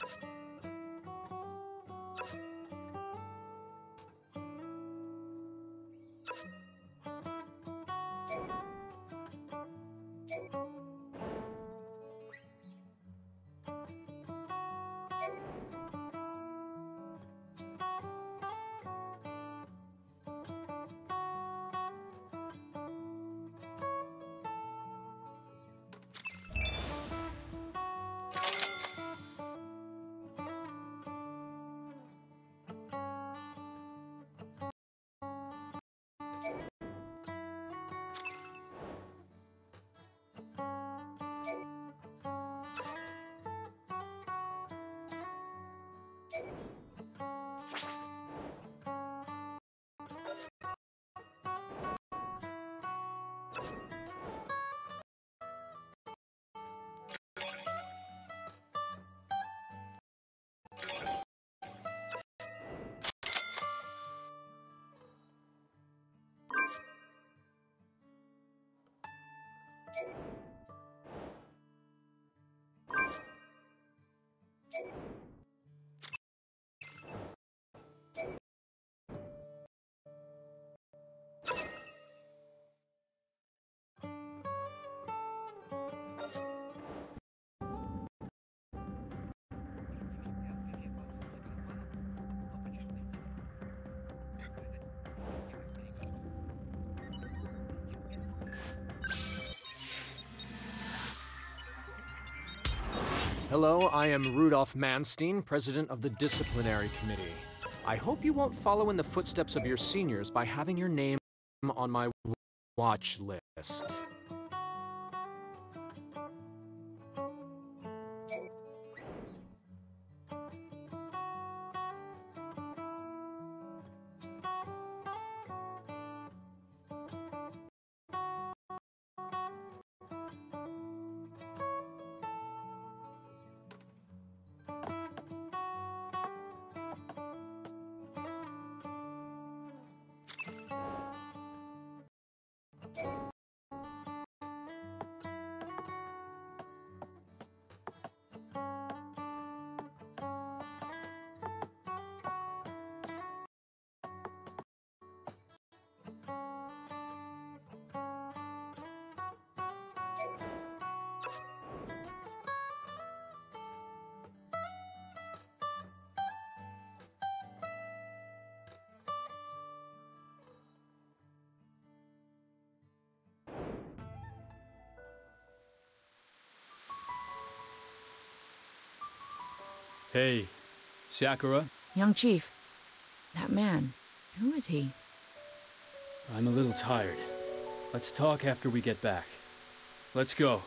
Hello, I am Rudolph Manstein, president of the Disciplinary Committee. I hope you won't follow in the footsteps of your seniors by having your name on my watch list. Hey, Sakura. Young Chief, that man, who is he? I'm a little tired. Let's talk after we get back. Let's go.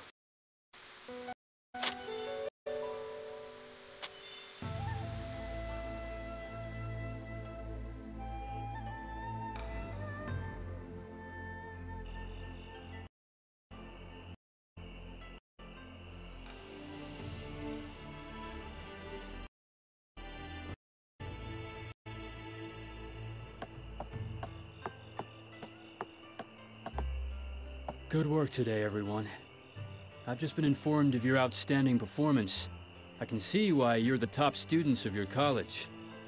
Good work today, everyone. I've just been informed of your outstanding performance. I can see why you're the top students of your college.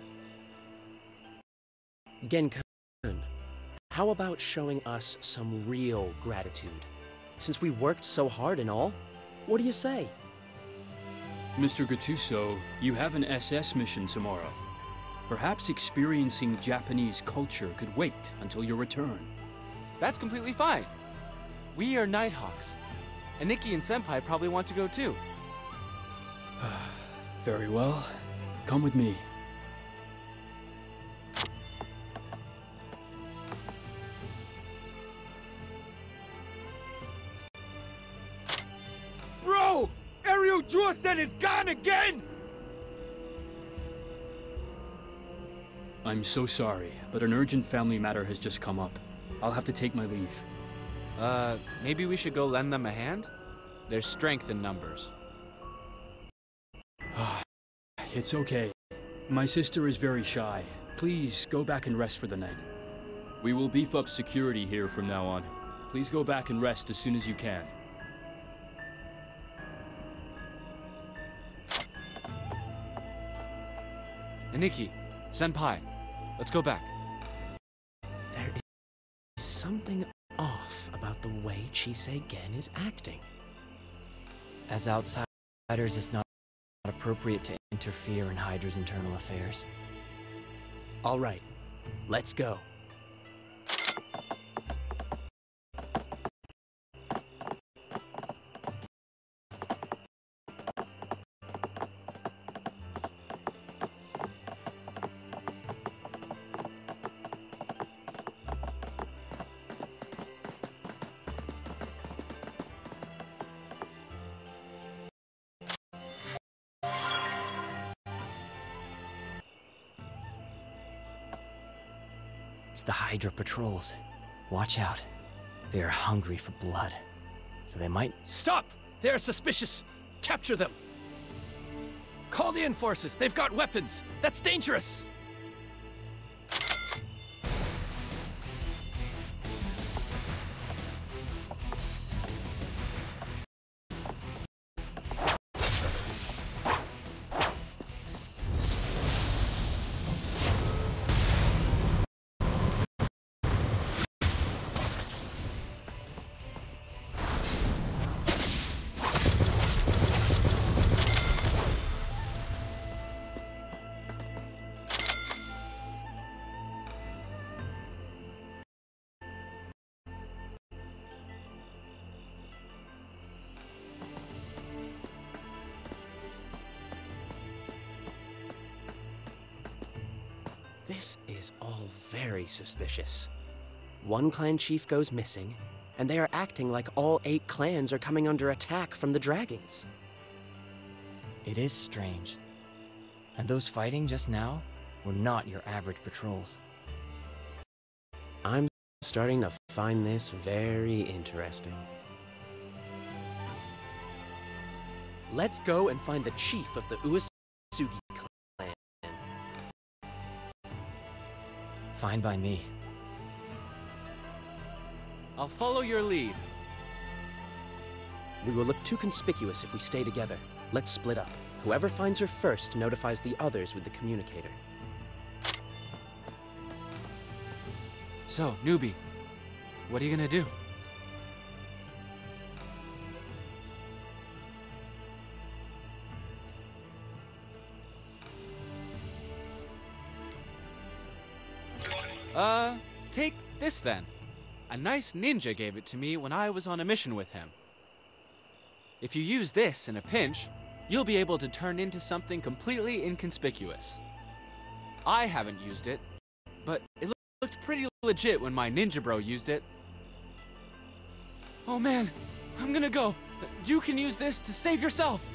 Genkan, how about showing us some real gratitude? Since we worked so hard and all, what do you say? Mr. Gattuso, you have an SS mission tomorrow. Perhaps experiencing Japanese culture could wait until your return. That's completely fine. We are Nighthawks, and Nikki and Senpai probably want to go too. Very well. Come with me. Bro! Ariel Juasen is gone again! I'm so sorry, but an urgent family matter has just come up. I'll have to take my leave. Maybe we should go lend them a hand? There's strength in numbers. It's okay. My sister is very shy. Please go back and rest for the night. We will beef up security here from now on. Please go back and rest as soon as you can. Aniki, Senpai, let's go back. There is something off about the way Chisei-gen is acting. As outsiders, it's not appropriate to interfere in Hydra's internal affairs. All right, let's go. It's the Hydra patrols. Watch out. They are hungry for blood. So they might... Stop! They are suspicious! Capture them! Call the enforcers! They've got weapons! That's dangerous! This is all very suspicious. One clan chief goes missing, and they are acting like all 8 clans are coming under attack from the dragons. It is strange. And those fighting just now were not your average patrols. I'm starting to find this very interesting. Let's go and find the chief of the Uesugi clan. Fine by me. I'll follow your lead. We will look too conspicuous if we stay together. Let's split up. Whoever finds her first notifies the others with the communicator. So, newbie, what are you gonna do? Take this then. A nice ninja gave it to me when I was on a mission with him. If you use this in a pinch, you'll be able to turn into something completely inconspicuous. I haven't used it, but it looked pretty legit when my ninja bro used it. Oh man, I'm gonna go. You can use this to save yourself.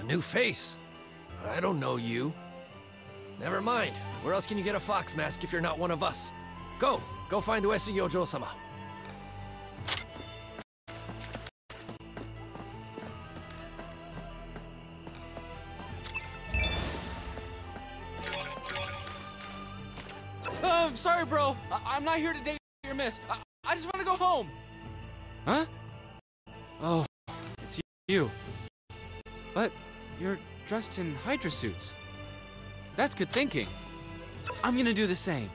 new face. I don't know you. Never mind. Where else can you get a fox mask if you're not one of us? Go! Go find Uesu Yojo-sama. I'm sorry, bro. I'm not here to date your miss. I just want to go home. Huh? Oh, it's you. But you're dressed in Hydra suits. That's good thinking. I'm gonna do the same.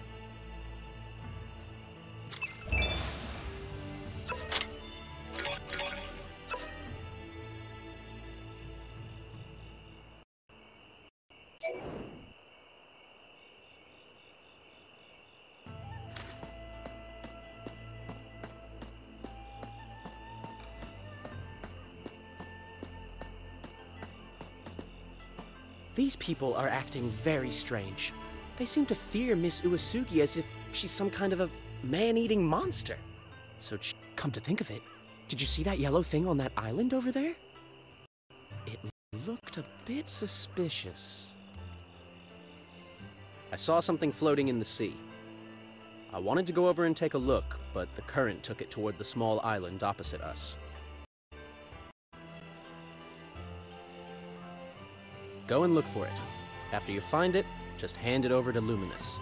These people are acting very strange. They seem to fear Miss Uesugi as if she's some kind of a man-eating monster. So, come to think of it, did you see that yellow thing on that island over there? It looked a bit suspicious. I saw something floating in the sea. I wanted to go over and take a look, but the current took it toward the small island opposite us. Go and look for it. After you find it, just hand it over to Luminous.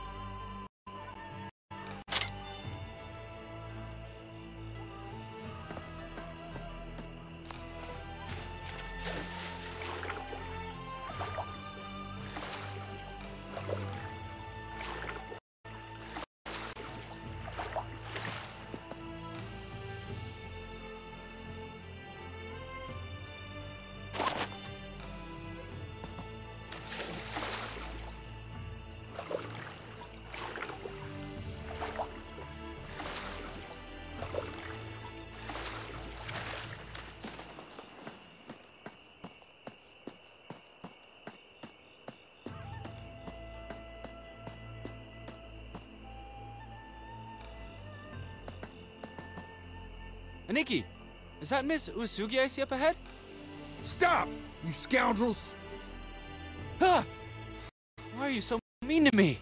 Aniki, is that Miss Uesugi I see up ahead? Stop, you scoundrels! Ah! Why are you so mean to me?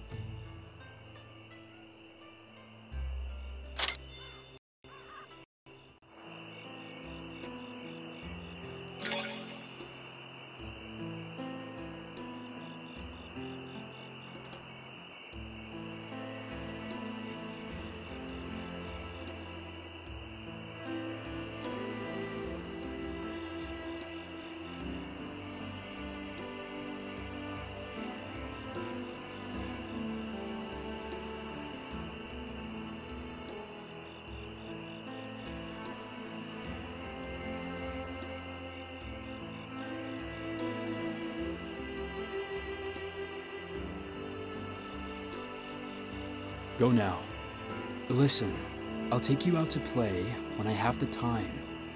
Go now. Listen, I'll take you out to play when I have the time.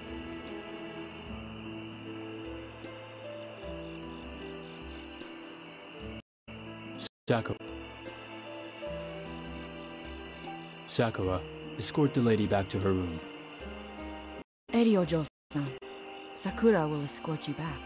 Sakura, escort the lady back to her room. Eriojo-san, Sakura will escort you back.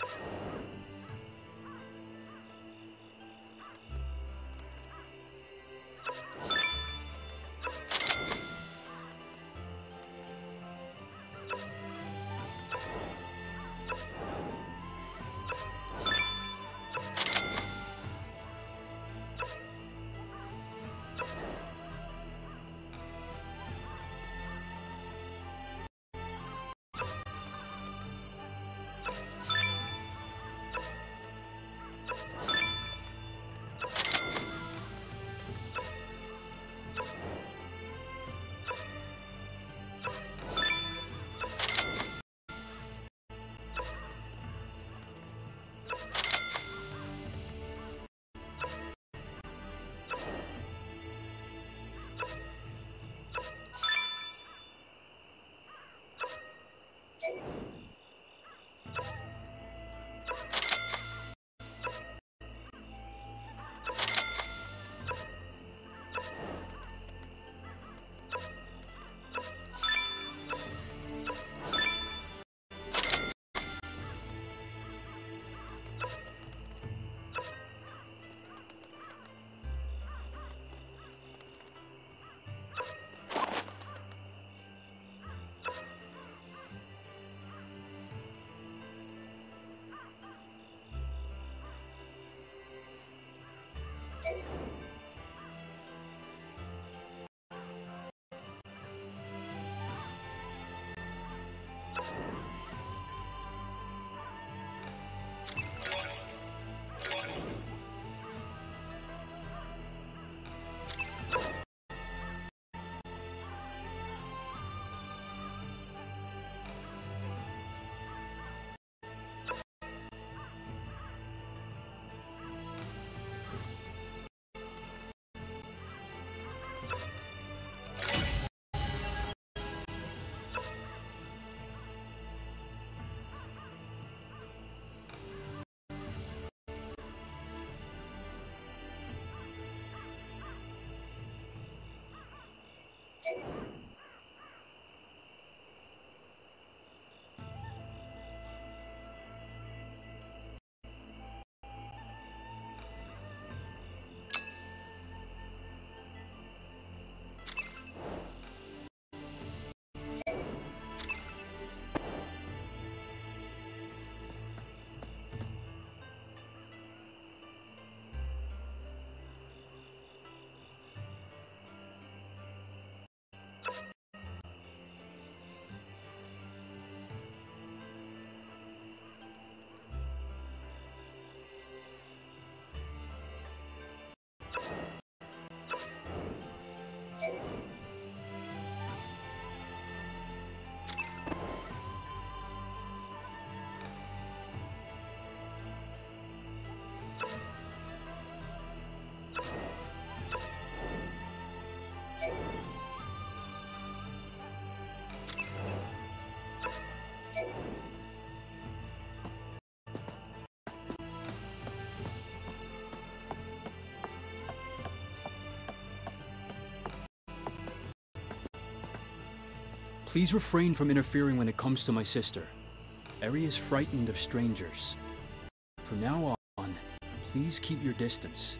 Please refrain from interfering when it comes to my sister. Eri is frightened of strangers. From now on, please keep your distance.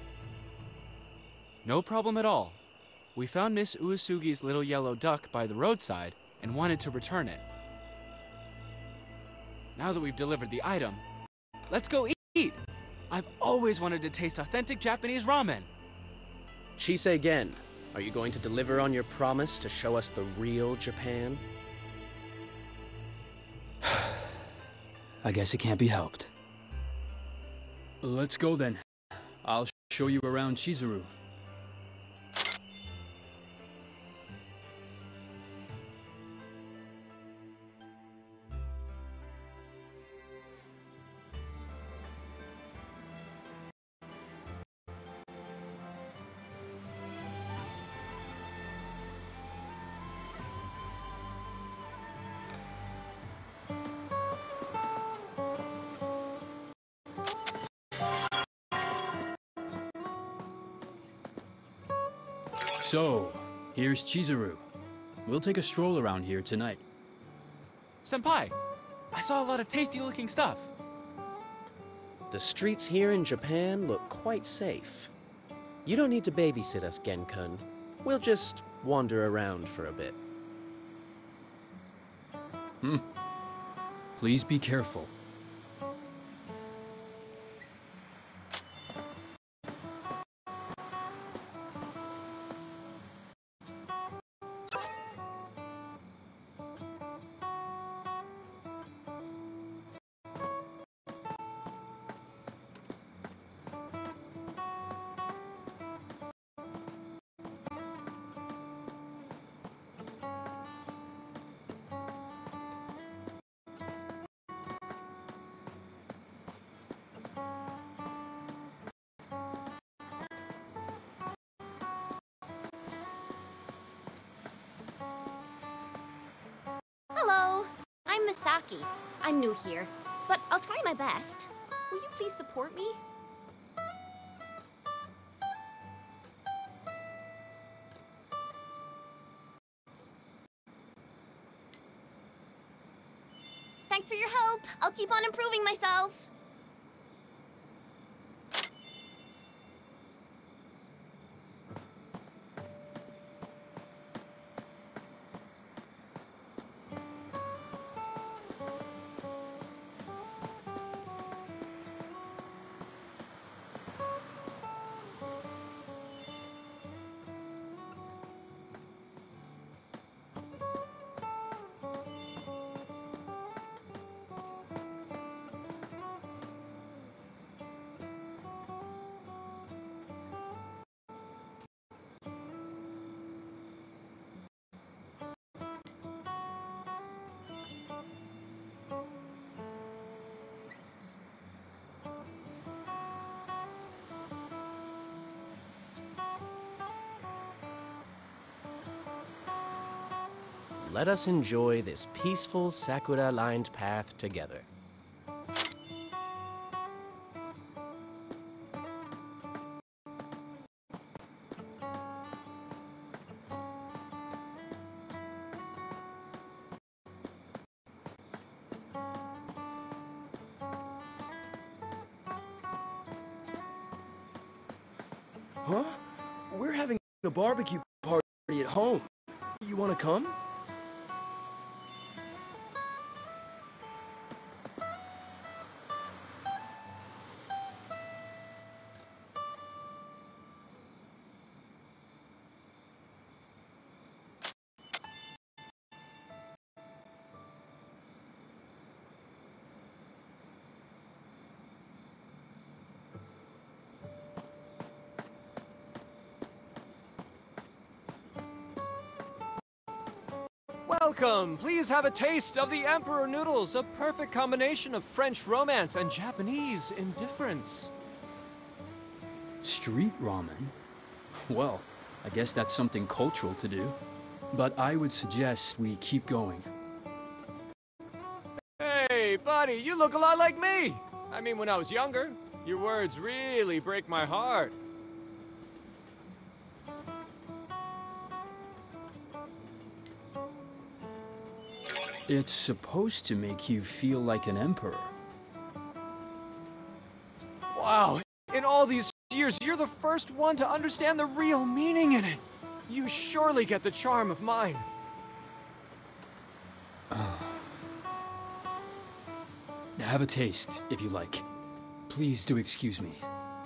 No problem at all. We found Miss Uesugi's little yellow duck by the roadside and wanted to return it. Now that we've delivered the item, let's go eat! I've always wanted to taste authentic Japanese ramen. Chisei-gen, are you going to deliver on your promise to show us the real Japan? I guess it can't be helped. Let's go then. I'll show you around Chizuru. So, here's Chizuru. We'll take a stroll around here tonight. Senpai, I saw a lot of tasty-looking stuff. The streets here in Japan look quite safe. You don't need to babysit us, Genkun. We'll just wander around for a bit. Please be careful. Hello, I'm Misaki. I'm new here, but I'll try my best. Will you please support me? Thanks for your help. I'll keep on improving myself. Let us enjoy this peaceful sakura-lined path together. Huh? We're having a barbecue party at home. You wanna come? Welcome! Please have a taste of the Emperor Noodles, a perfect combination of French romance and Japanese indifference. Street ramen? Well, I guess that's something cultural to do. But I would suggest we keep going. Hey, buddy, you look a lot like me! I mean, when I was younger. Your words really break my heart. It's supposed to make you feel like an emperor. Wow, in all these years, you're the first one to understand the real meaning in it. You surely get the charm of mine. Have a taste, if you like. Please do excuse me.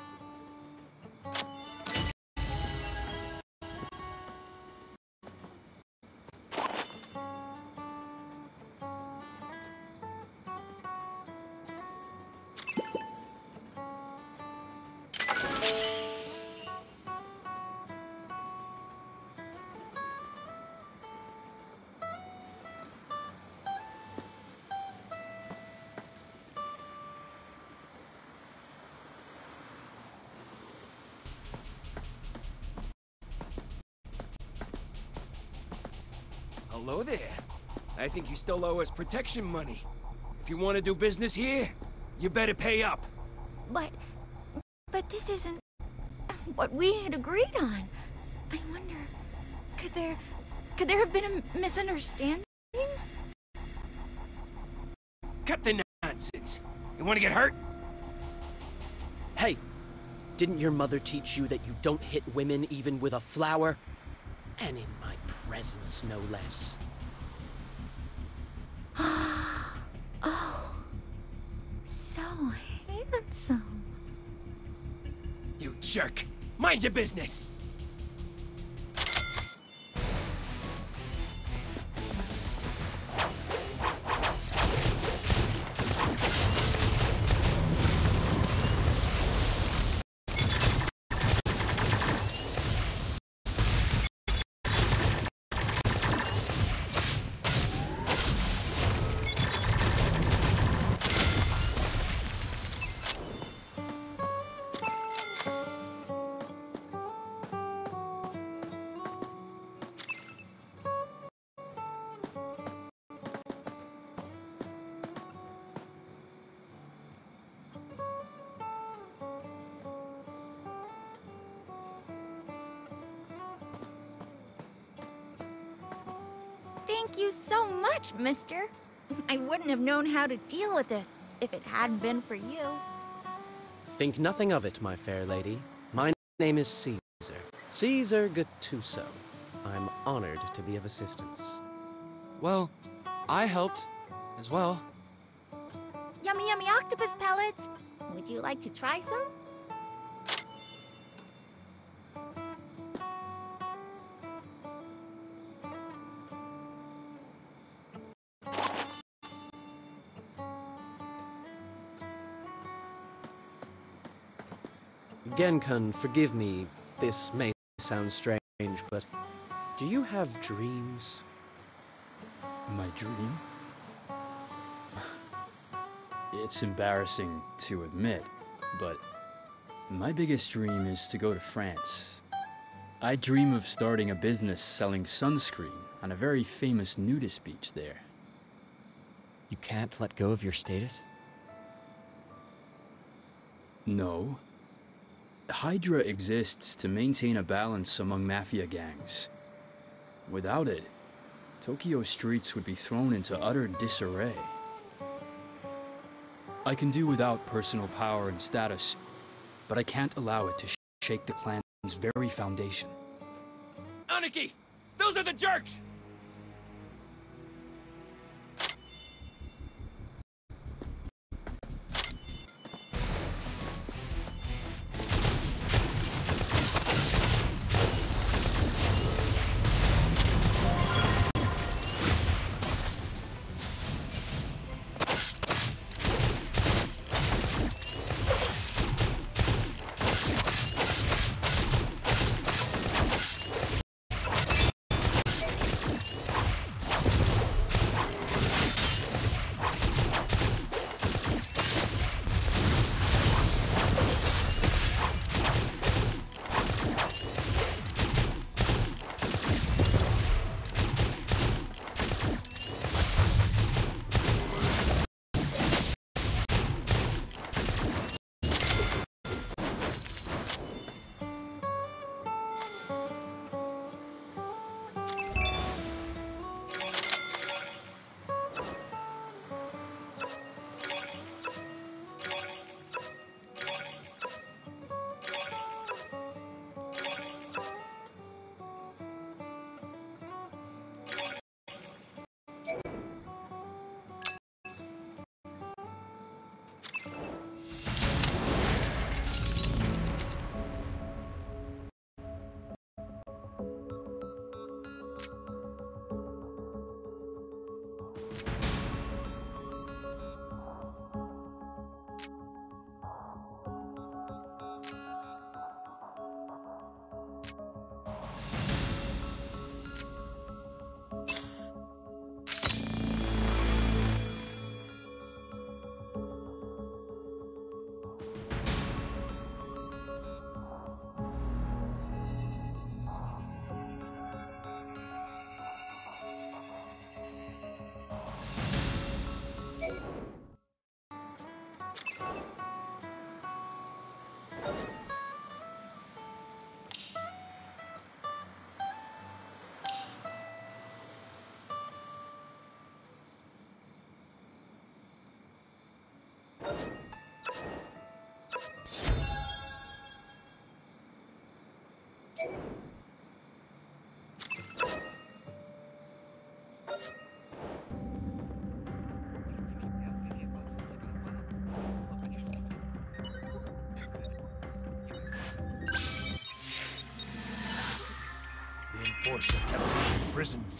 Hello there. I think you still owe us protection money. If you want to do business here, you better pay up. But this isn't what we had agreed on. I wonder, could there have been a misunderstanding? Cut the nonsense. You want to get hurt? Hey, didn't your mother teach you that you don't hit women even with a flower? And in my presence, no less. Oh, so handsome. You jerk! Mind your business! Thank you so much, mister. I wouldn't have known how to deal with this if it hadn't been for you. Think nothing of it, my fair lady. My name is Caesar. Caesar Gattuso. I'm honored to be of assistance. Well, I helped as well. Yummy, yummy octopus pellets. Would you like to try some? Genkan, forgive me, this may sound strange, but do you have dreams? My dream? It's embarrassing to admit, but my biggest dream is to go to France. I dream of starting a business selling sunscreen on a very famous nudist beach there. You can't let go of your status? No. Hydra exists to maintain a balance among mafia gangs. Without it, Tokyo streets would be thrown into utter disarray. I can do without personal power and status, but I can't allow it to shake the clan's very foundation. Aniki! Those are the jerks!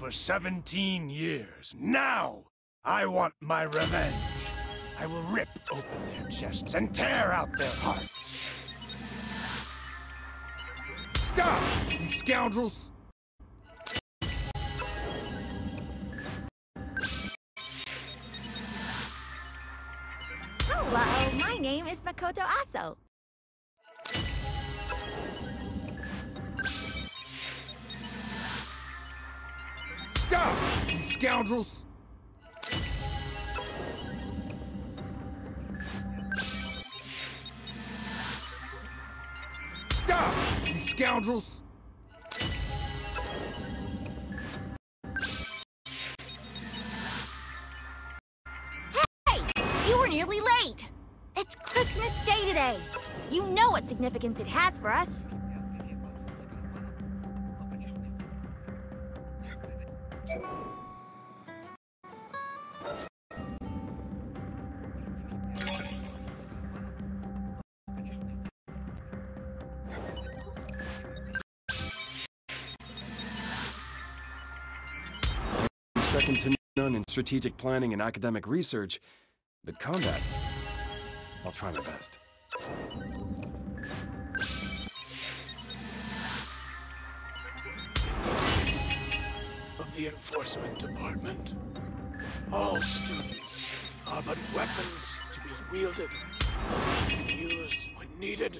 for 17 years. Now, I want my revenge. I will rip open their chests and tear out their hearts. Stop, you scoundrels! Hello, my name is Makoto Aso. Stop, you scoundrels! Stop, you scoundrels! You were nearly late! It's Christmas Day today! You know what significance it has for us! I'm second to none in strategic planning and academic research, but combat, I'll try my best. Of the Enforcement Department, all students are but weapons to be wielded and used when needed.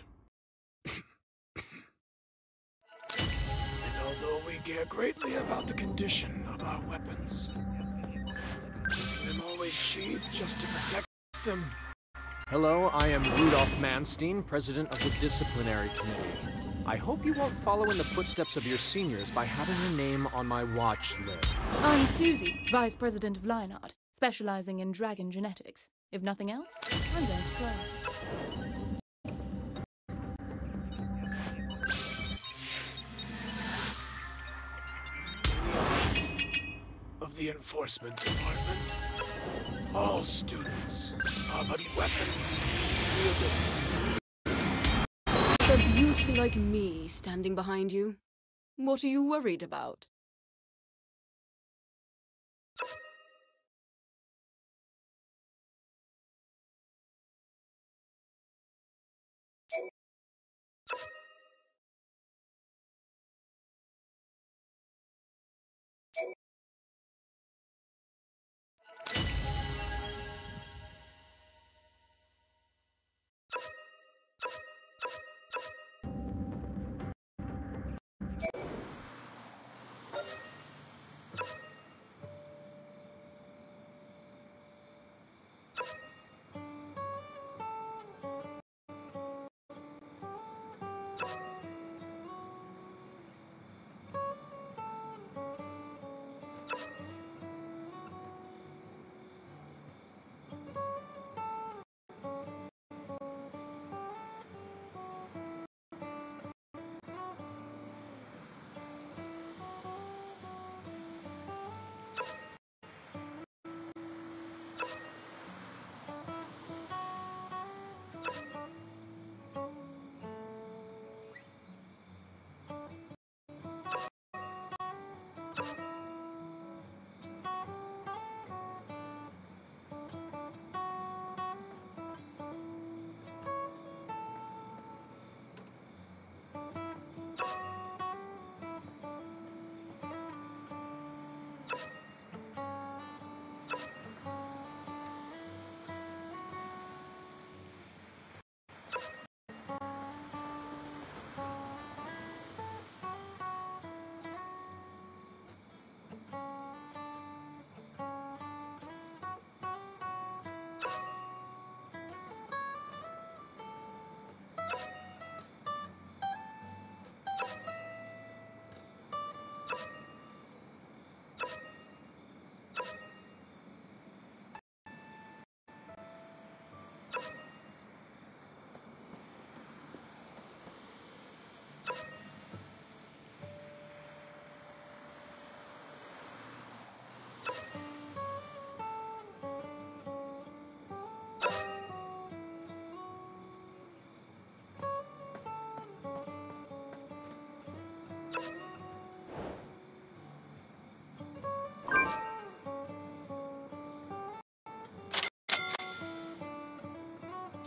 And although we care greatly about the condition of our weapons, keeping them always sheathed just to protect them. Hello, I am Rudolph Manstein, president of the Disciplinary Committee. I hope you won't follow in the footsteps of your seniors by having your name on my watch list. I'm Susie, vice president of Lionheart, specializing in dragon genetics. If nothing else, I'm going to class. In the eyes of the Enforcement Department, all students are but weapons wielded. A beauty like me standing behind you. What are you worried about?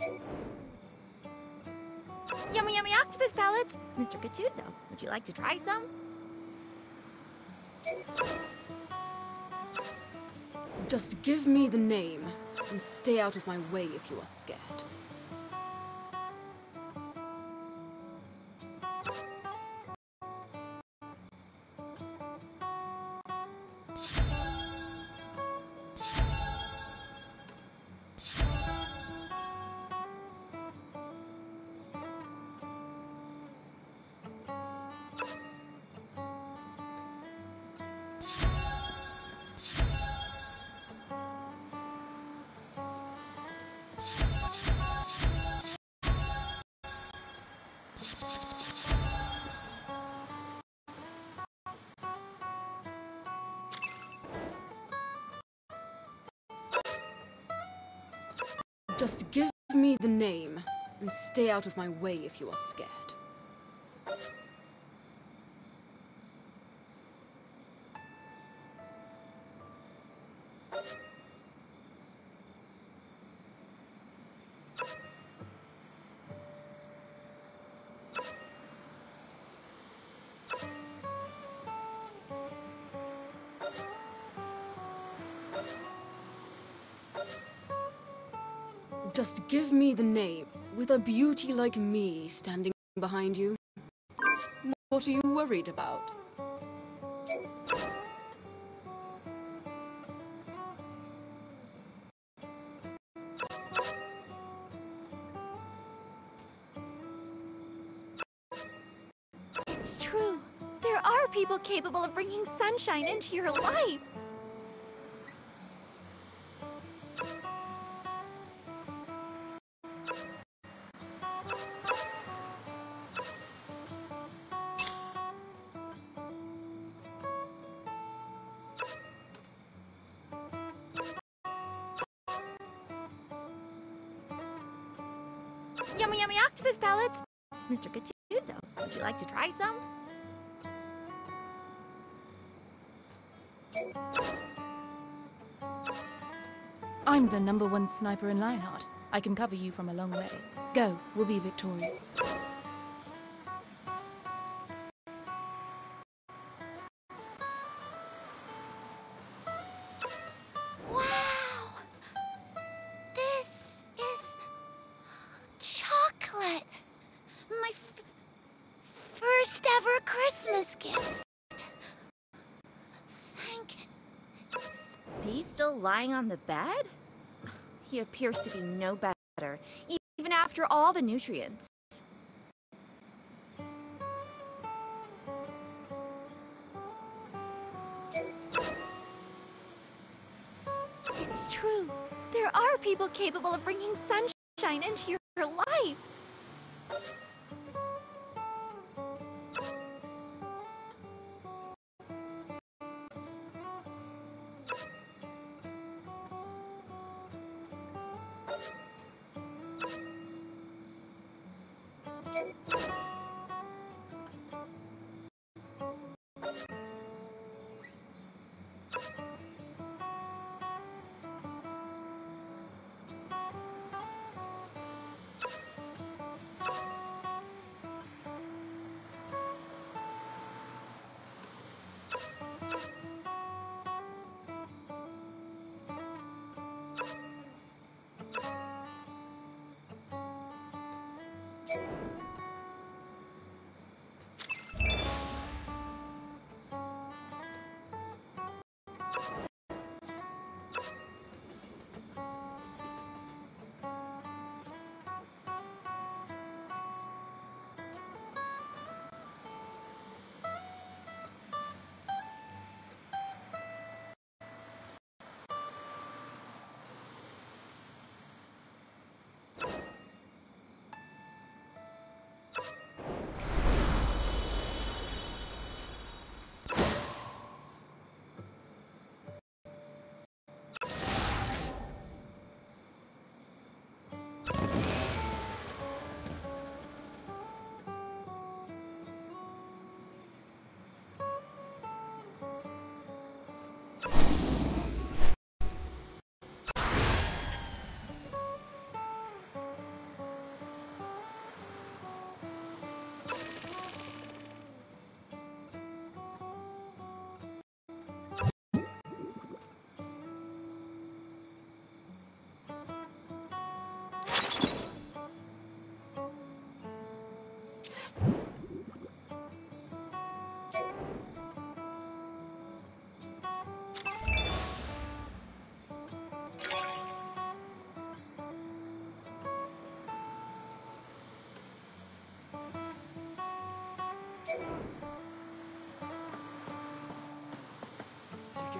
Yummy, yummy octopus pellets! Mr. Gattuso, would you like to try some? Just give me the name, and stay out of my way if you are scared. Just give me the name, and stay out of my way if you are scared. Just give me the name. With a beauty like me standing behind you, what are you worried about? It's true. There are people capable of bringing sunshine into your life. Yummy, yummy octopus pellets! Mr. Gattuso, would you like to try some? I'm the #1 sniper in Lionheart. I can cover you from a long way. Go, we'll be victorious. Wow! This is chocolate! My first ever Christmas gift! Thank... See, still lying on the bed? He appears to be no better, even after all the nutrients. It's true. There are people capable of bringing sunshine into your life.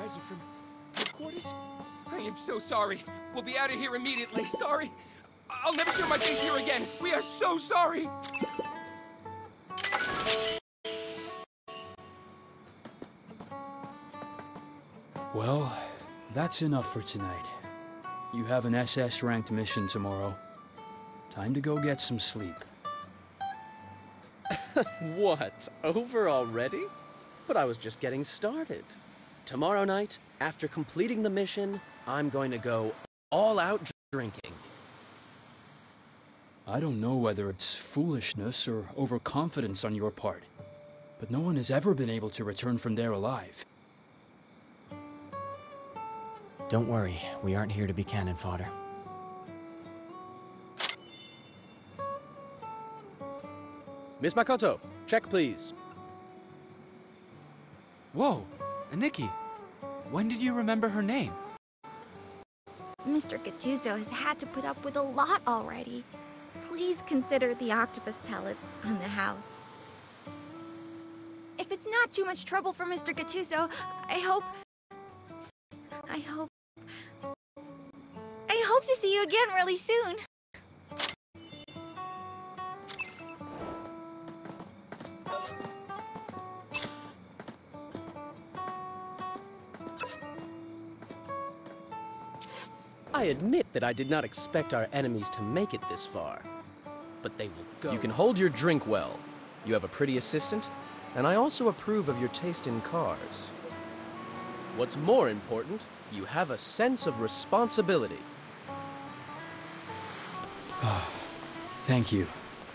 guys are from headquarters? I am so sorry. We'll be out of here immediately. Sorry. I'll never show my face here again. We are so sorry. Well, that's enough for tonight. You have an SS-ranked mission tomorrow. Time to go get some sleep. What? Over already? But I was just getting started. Tomorrow night, after completing the mission, I'm going to go all out drinking. I don't know whether it's foolishness or overconfidence on your part, but no one has ever been able to return from there alive. Don't worry, we aren't here to be cannon fodder. Miss Makoto, check please. Whoa, Aniki, when did you remember her name? Mr. Gattuso has had to put up with a lot already. Please consider the octopus pellets on the house. If it's not too much trouble for Mr. Gattuso, I hope to see you again really soon. I admit that I did not expect our enemies to make it this far. But they will go. You can hold your drink well. You have a pretty assistant, and I also approve of your taste in cars. What's more important, you have a sense of responsibility. Thank you.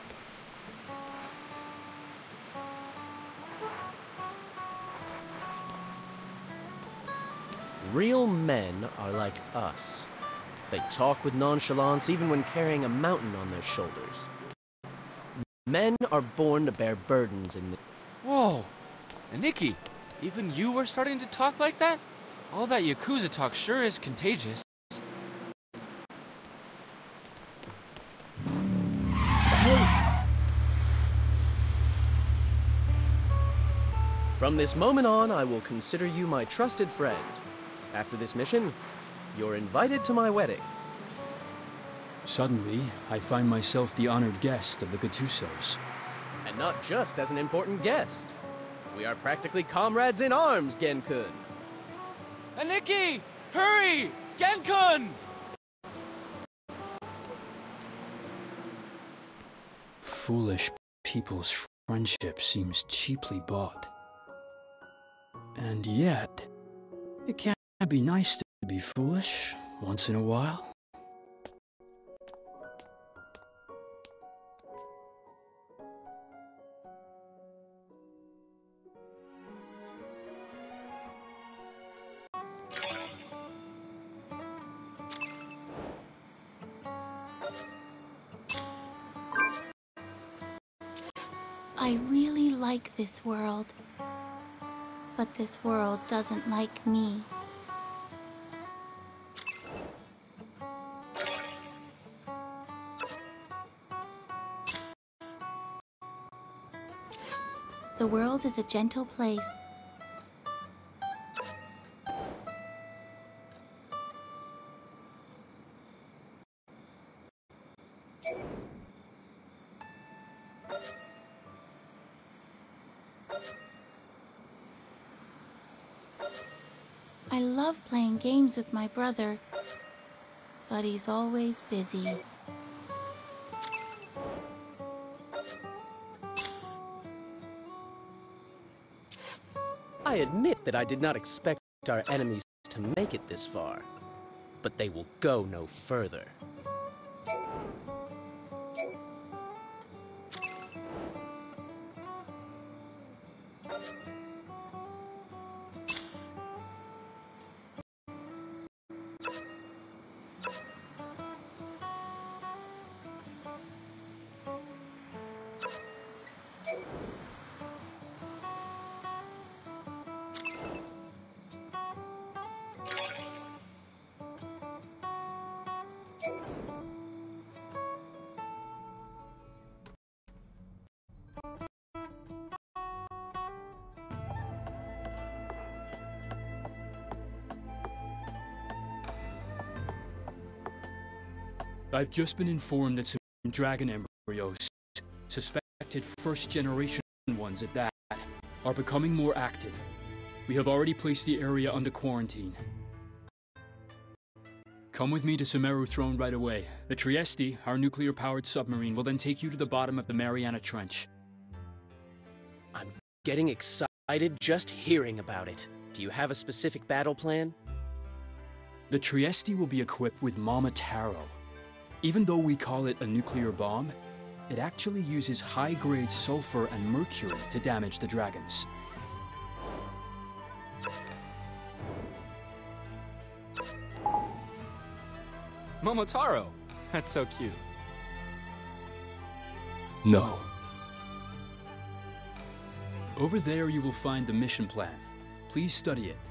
Real men are like us. They talk with nonchalance even when carrying a mountain on their shoulders. Men are born to bear burdens in the... Whoa! Aniki, even you were starting to talk like that? All that Yakuza talk sure is contagious. From this moment on, I will consider you my trusted friend. After this mission, you're invited to my wedding. Suddenly, I find myself the honored guest of the Gattusos. And not just as an important guest. We are practically comrades in arms, Gen-kun. Aniki! Hurry! Gen-kun! Foolish people's friendship seems cheaply bought. And yet, it can't be nice to be foolish once in a while. I really like this world. But this world doesn't like me. The world is a gentle place. I love playing games with my brother, but he's always busy. I admit that I did not expect our enemies to make it this far, but they will go no further. I've just been informed that some dragon embryos, suspected first-generation ones at that, are becoming more active. We have already placed the area under quarantine. Come with me to Sumeru Throne right away. The Trieste, our nuclear-powered submarine, will then take you to the bottom of the Mariana Trench. I'm getting excited just hearing about it. Do you have a specific battle plan? The Trieste will be equipped with Mama Taro. Even though we call it a nuclear bomb, it actually uses high-grade sulfur and mercury to damage the dragons. Momotaro! That's so cute. No. Over there you will find the mission plan. Please study it.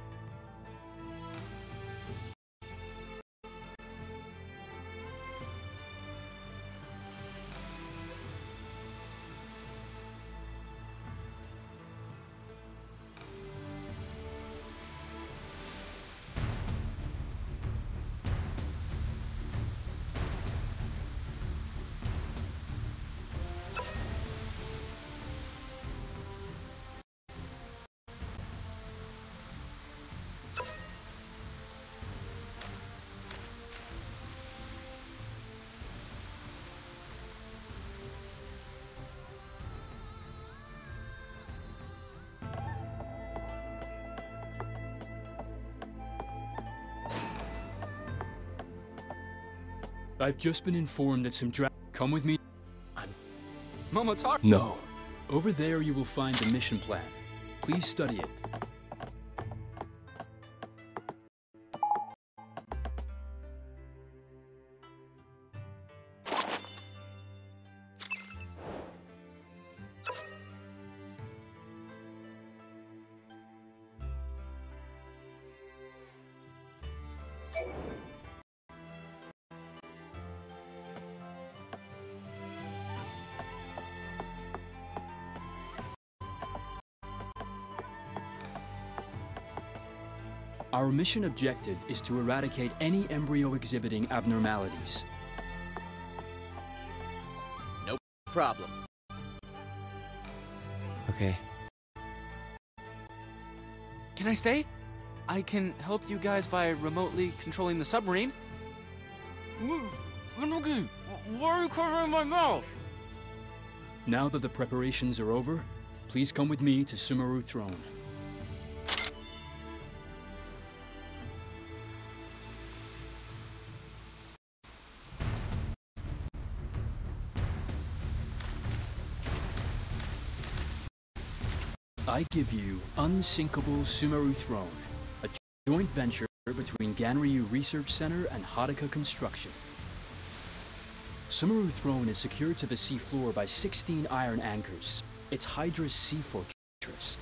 I've just been informed that some Come with me. Momotaro! No. Over there you will find the mission plan. Please study it. Our mission objective is to eradicate any embryo exhibiting abnormalities. No problem. Okay. Can I stay? I can help you guys by remotely controlling the submarine. Minogi, why are you covering my mouth? Now that the preparations are over, please come with me to Sumeru Throne. I give you Unsinkable Sumeru Throne, a joint venture between Ganryu Research Center and Hadaka Construction. Sumeru Throne is secured to the seafloor by 16 iron anchors. It's Hydra's sea fortress.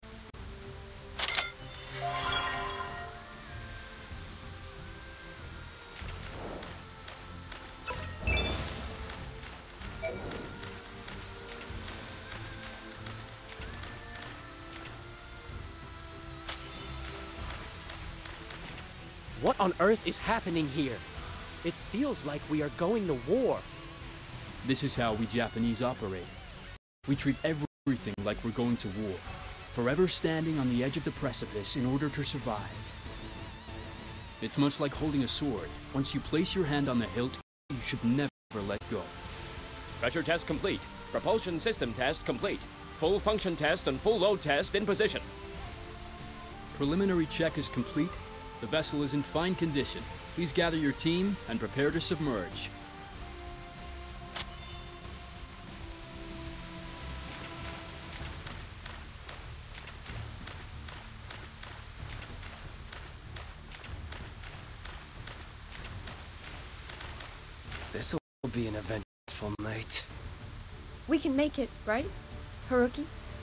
What on earth is happening here? It feels like we are going to war. This is how we Japanese operate. We treat everything like we're going to war, forever standing on the edge of the precipice in order to survive. It's much like holding a sword. Once you place your hand on the hilt, you should never let go. Pressure test complete. Propulsion system test complete. Full function test and full load test in position. Preliminary check is complete. The vessel is in fine condition. Please gather your team and prepare to submerge. This'll be an eventful night. We can make it, right, Haruki?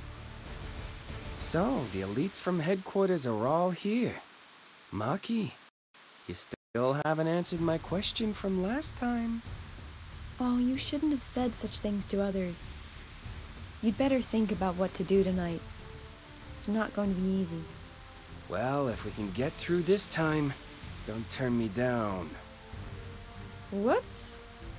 So, the elites from headquarters are all here. Maki, you still haven't answered my question from last time. Oh, you shouldn't have said such things to others. You'd better think about what to do tonight. It's not going to be easy. Well, if we can get through this time, don't turn me down. Whoops.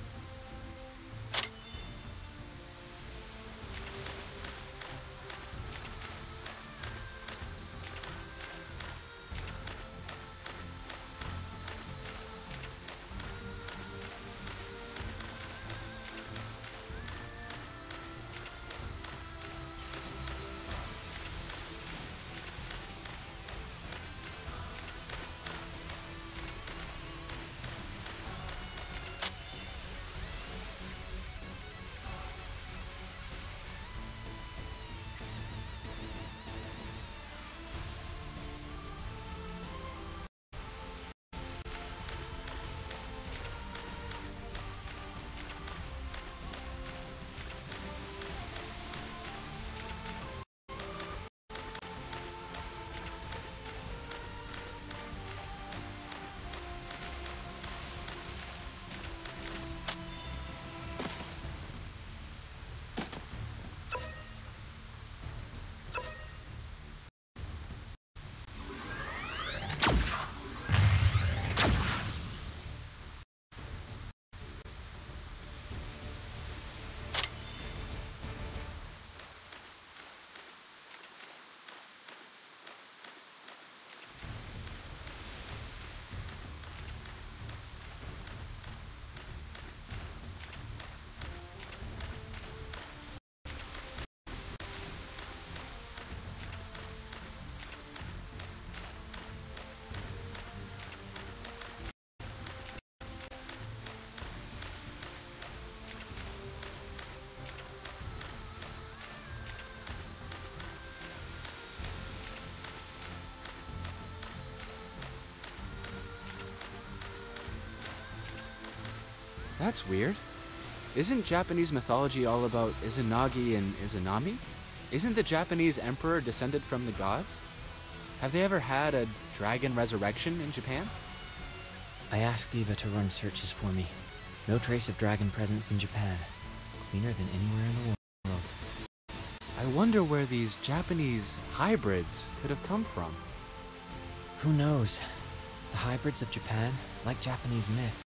That's weird. Isn't Japanese mythology all about Izanagi and Izanami? Isn't the Japanese emperor descended from the gods? Have they ever had a dragon resurrection in Japan? I asked Eva to run searches for me. No trace of dragon presence in Japan. Cleaner than anywhere in the world. I wonder where these Japanese hybrids could have come from. Who knows? The hybrids of Japan, like Japanese myths,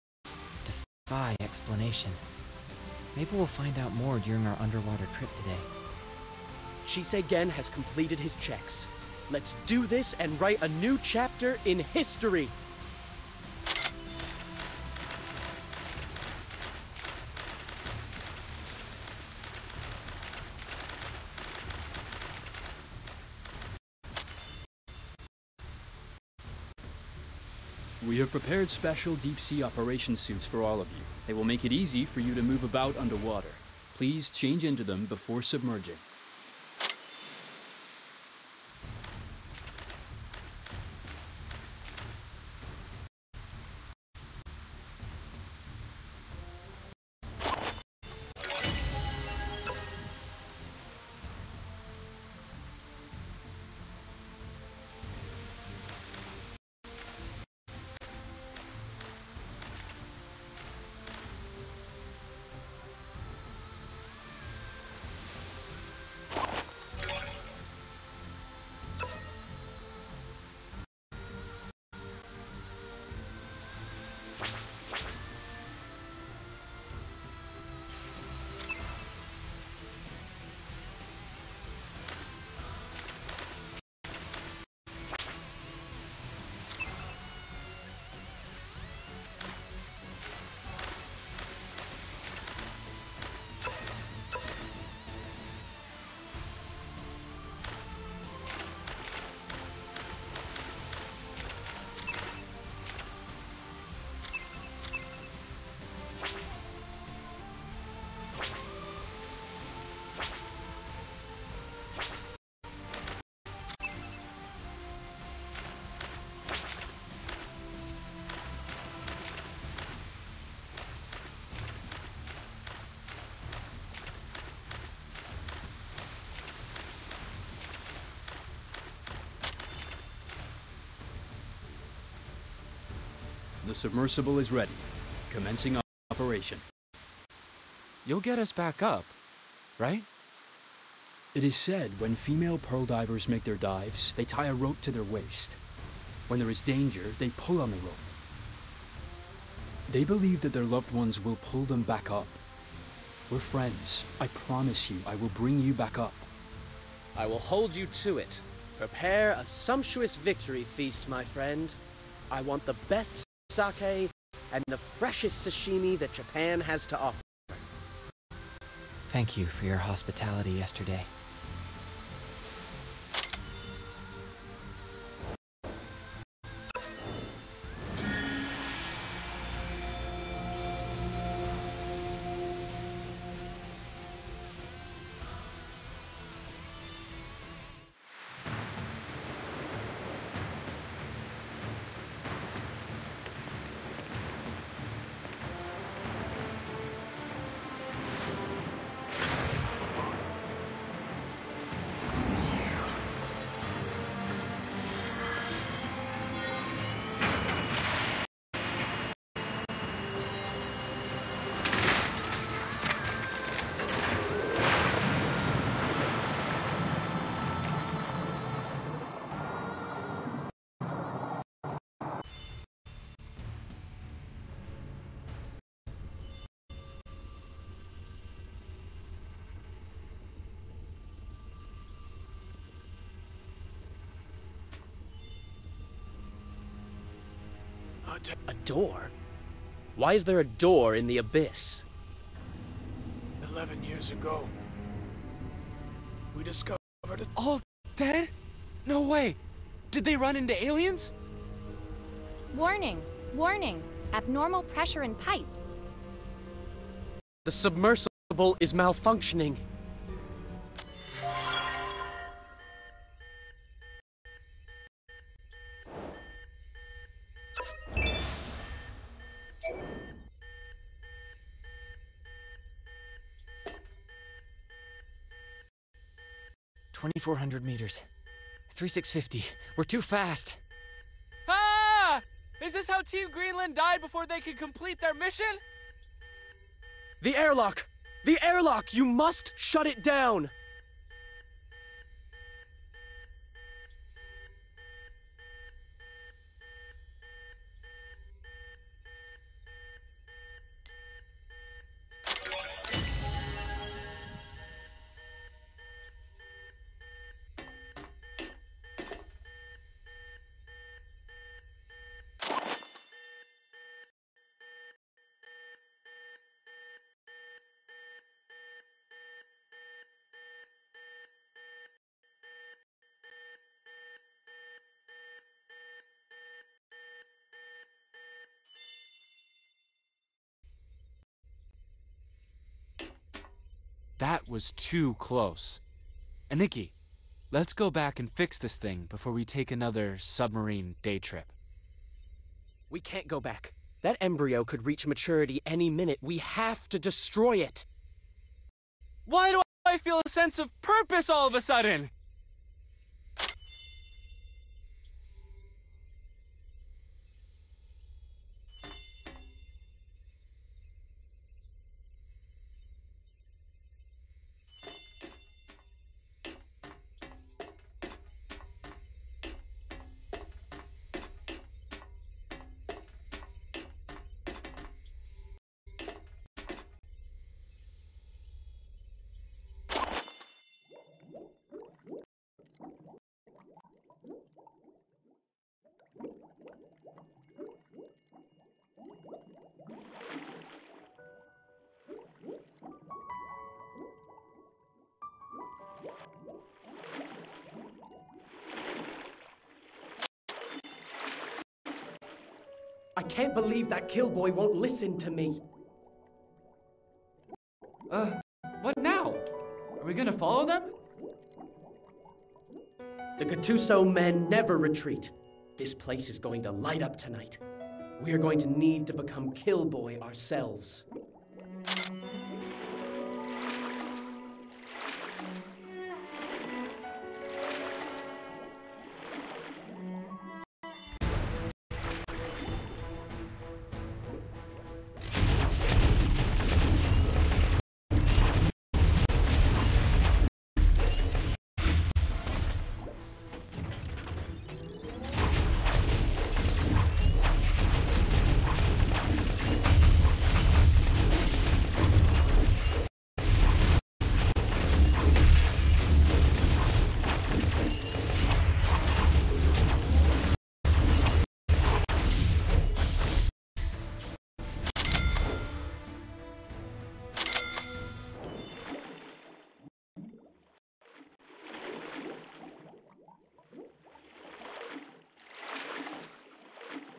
defy explanation. Maybe we'll find out more during our underwater trip today. Shiseigen has completed his checks. Let's do this and write a new chapter in history! We have prepared special deep-sea operation suits for all of you. They will make it easy for you to move about underwater. Please change into them before submerging. The submersible is ready. Commencing operation. You'll get us back up, right? It is said when female pearl divers make their dives, they tie a rope to their waist. When there is danger, they pull on the rope. They believe that their loved ones will pull them back up. We're friends. I promise you, I will bring you back up. I will hold you to it. Prepare a sumptuous victory feast, my friend. I want the best sake and the freshest sashimi that Japan has to offer. Thank you for your hospitality yesterday. A door? Why is there a door in the abyss? 11 years ago, we discovered it. All dead? No way! Did they run into aliens? Warning! Warning! Abnormal pressure in pipes. The submersible is malfunctioning. $2,400 meters. 3650. We're too fast. Ah! Is this how Team Greenland died before they could complete their mission? The airlock! The airlock! You must shut it down! That was too close. Aniki, let's go back and fix this thing before we take another submarine day trip. We can't go back. That embryo could reach maturity any minute. We have to destroy it. Why do I feel a sense of purpose all of a sudden? I can't believe that killboy won't listen to me. What now? Are we gonna follow them? The Gattuso men never retreat. This place is going to light up tonight. We are going to need to become killboy ourselves.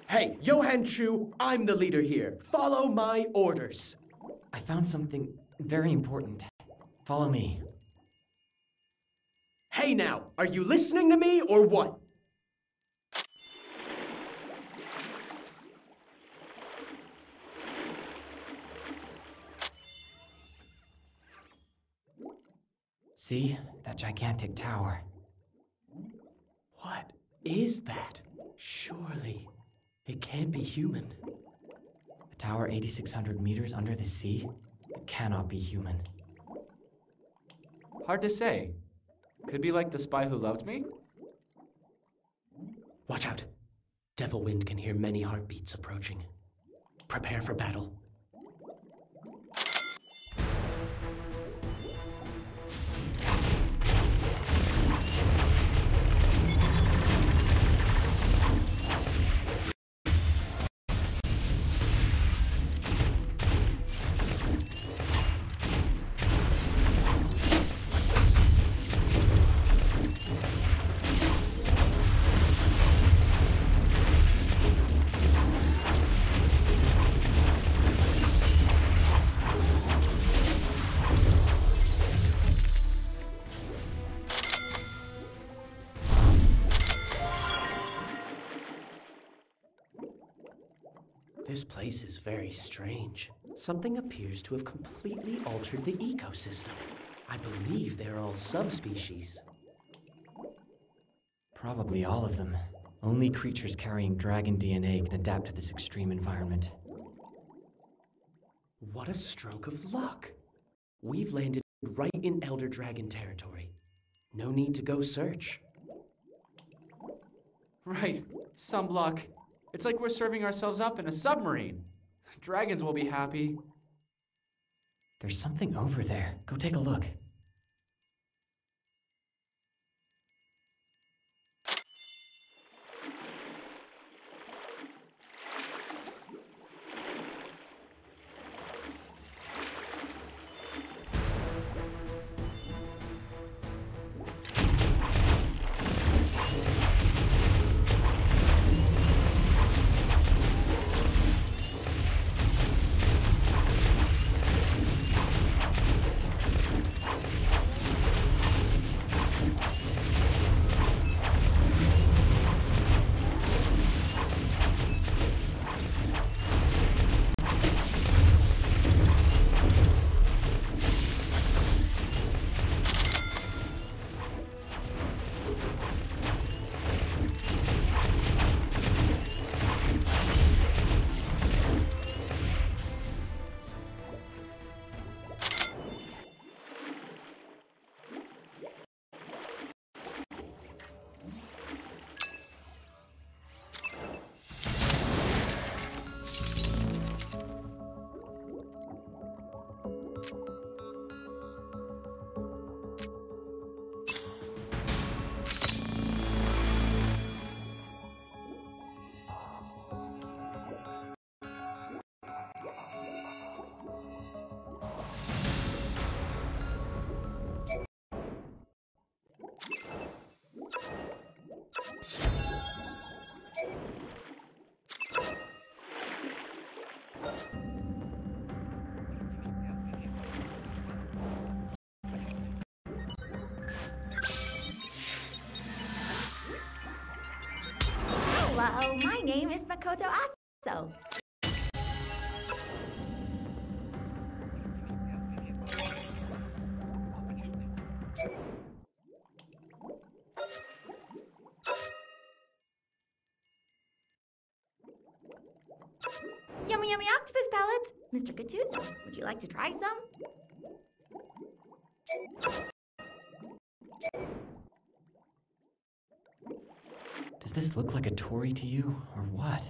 Hey, Johann Chu, I'm the leader here. Follow my orders. I found something very important. Follow me. Hey now, are you listening to me or what? See? That gigantic tower. What is that? Surely, it can't be human. A tower 8,600 meters under the sea? It cannot be human. Hard to say. Could be like the spy who loved me? Watch out. Devil Wind can hear many heartbeats approaching. Prepare for battle. This place is very strange. Something appears to have completely altered the ecosystem. I believe they're all subspecies. Probably all of them. Only creatures carrying dragon DNA can adapt to this extreme environment. What a stroke of luck. We've landed right in Elder Dragon territory. No need to go search. Right. Some luck. It's like we're serving ourselves up in a submarine. Dragons will be happy. There's something over there. Go take a look. Hello, my name is Makoto Aso. Yummy, yummy octopus pellets! Mr. Gattuso, would you like to try some? Does this look like a Torii to you, or what?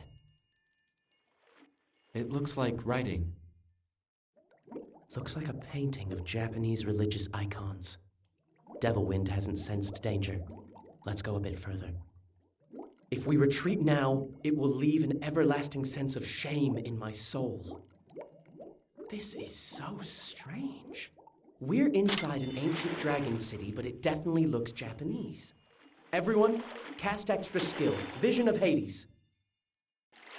It looks like writing. Looks like a painting of Japanese religious icons. Devil Wind hasn't sensed danger. Let's go a bit further. If we retreat now, it will leave an everlasting sense of shame in my soul. This is so strange. We're inside an ancient dragon city, but it definitely looks Japanese. Everyone, cast extra skill. Vision of Hades.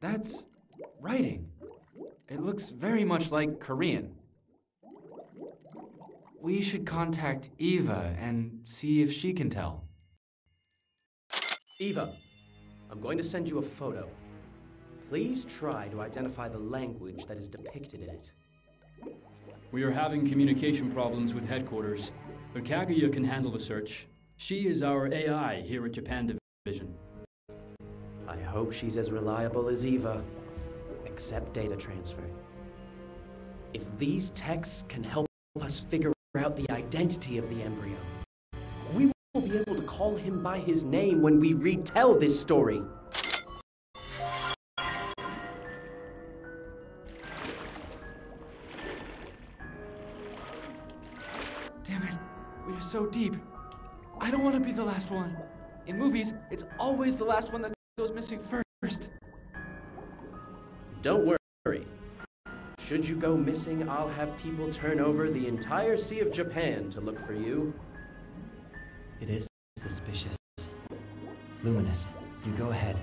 That's writing. It looks very much like Korean. We should contact Eva and see if she can tell. Eva, I'm going to send you a photo. Please try to identify the language that is depicted in it. We are having communication problems with headquarters, but Kaguya can handle the search. She is our AI here at Japan Division. I hope she's as reliable as Eva. Accept data transfer. If these texts can help us figure out the identity of the embryo, we will be able to call him by his name when we retell this story. Damn it, we are so deep. I don't want to be the last one. In movies, it's always the last one that goes missing first. Don't worry. Should you go missing, I'll have people turn over the entire Sea of Japan to look for you. It is suspicious. Luminous, you go ahead.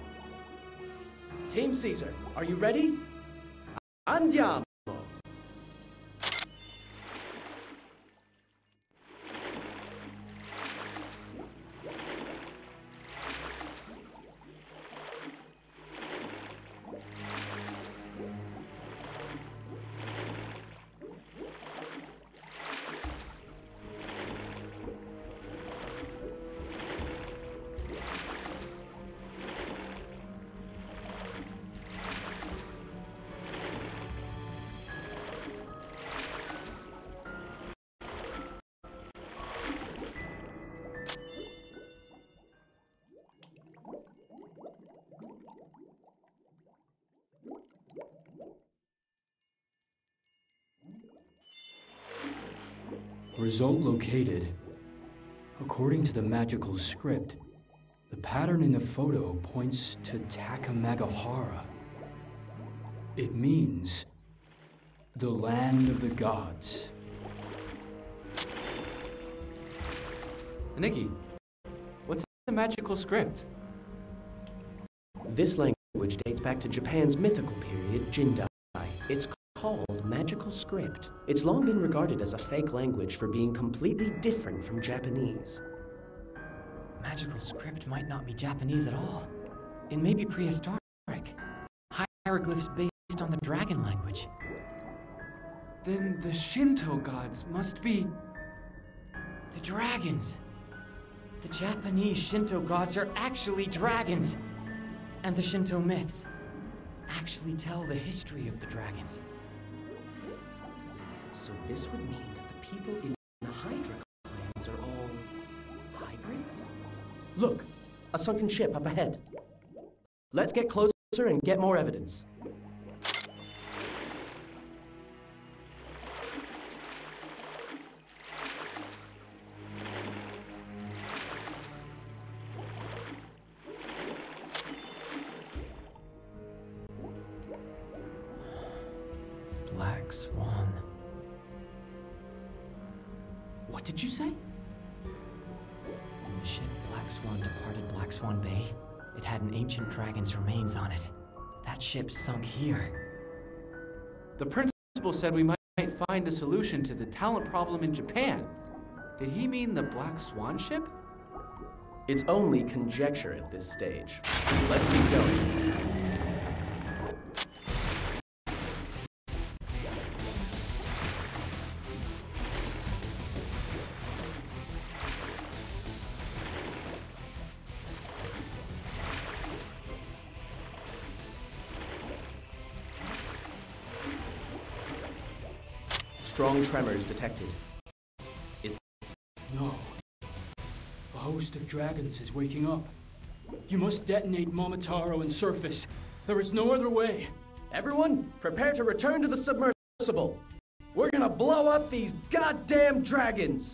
Team Caesar, are you ready? Andiamo! Result located. According to the magical script, the pattern in the photo points to Takamagahara. It means the land of the gods. Nikki, what's the magical script? This language dates back to Japan's mythical period, Jindai. It's called magical script. It's long been regarded as a fake language for being completely different from Japanese. Magical script might not be Japanese at all. It may be prehistoric. Hieroglyphs based on the dragon language. Then the Shinto gods must be... The dragons! The Japanese Shinto gods are actually dragons! And the Shinto myths actually tell the history of the dragons. So this would mean that the people in the Hydra clans are all hybrids? Look, a sunken ship up ahead. Let's get closer and get more evidence. Black Swan. What did you say? When the ship Black Swan departed Black Swan Bay, it had an ancient dragon's remains on it. That ship sunk here. The principal said we might find a solution to the talent problem in Japan. Did he mean the Black Swan ship? It's only conjecture at this stage. Let's keep going. Strong tremors detected. No. A host of dragons is waking up. You must detonate Momotaro and surface. There is no other way. Everyone, prepare to return to the submersible. We're gonna blow up these goddamn dragons!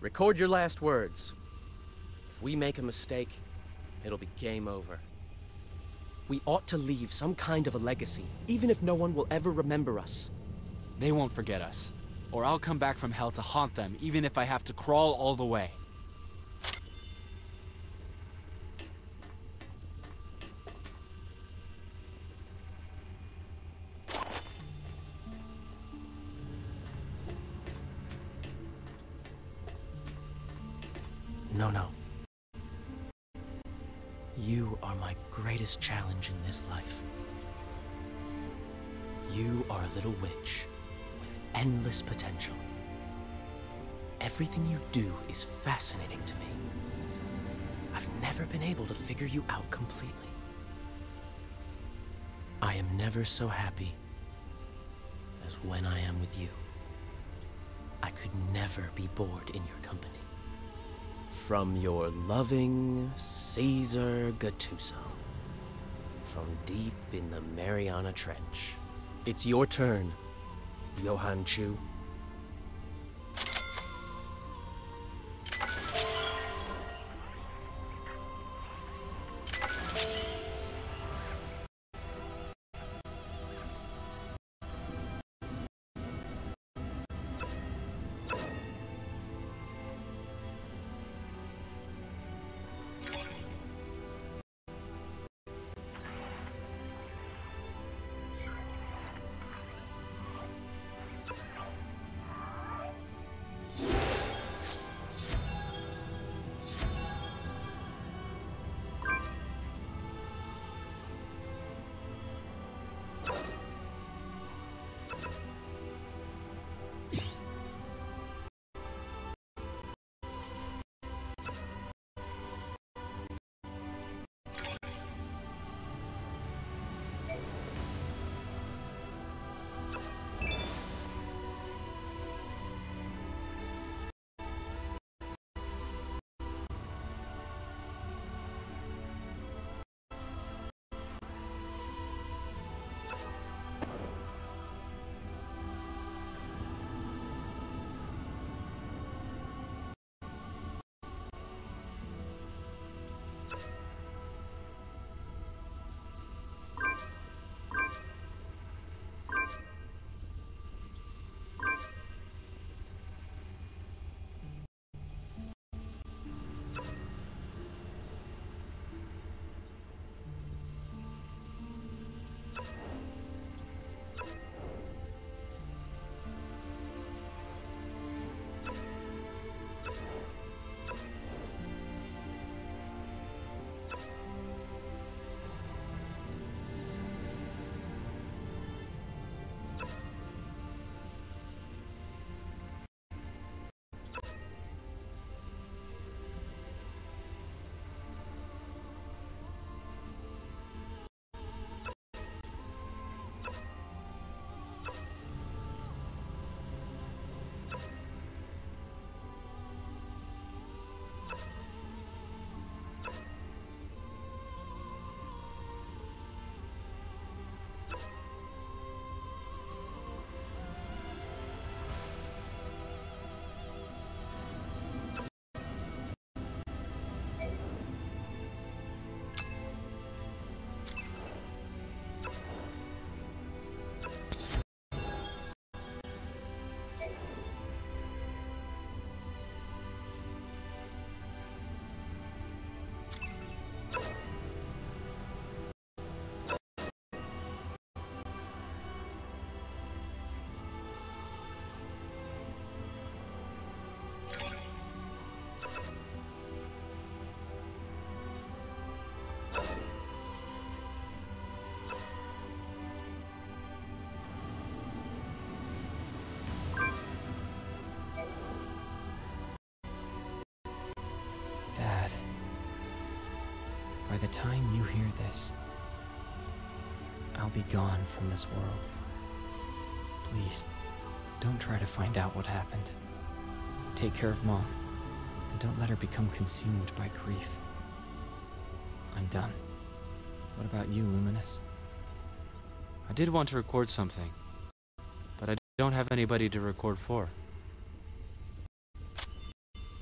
Record your last words. If we make a mistake, it'll be game over. We ought to leave some kind of a legacy, even if no one will ever remember us. They won't forget us. Or I'll come back from hell to haunt them, even if I have to crawl all the way. No. You are my greatest challenge in this life. You are a little witch with endless potential. Everything you do is fascinating to me. I've never been able to figure you out completely. I am never so happy as when I am with you. I could never be bored in your company. From your loving Caesar Gattuso, from deep in the Mariana Trench. It's your turn, Johann Chu. By the time you hear this, I'll be gone from this world. Please, don't try to find out what happened. Take care of Mom, and don't let her become consumed by grief. I'm done. What about you, Luminous? I did want to record something, but I don't have anybody to record for.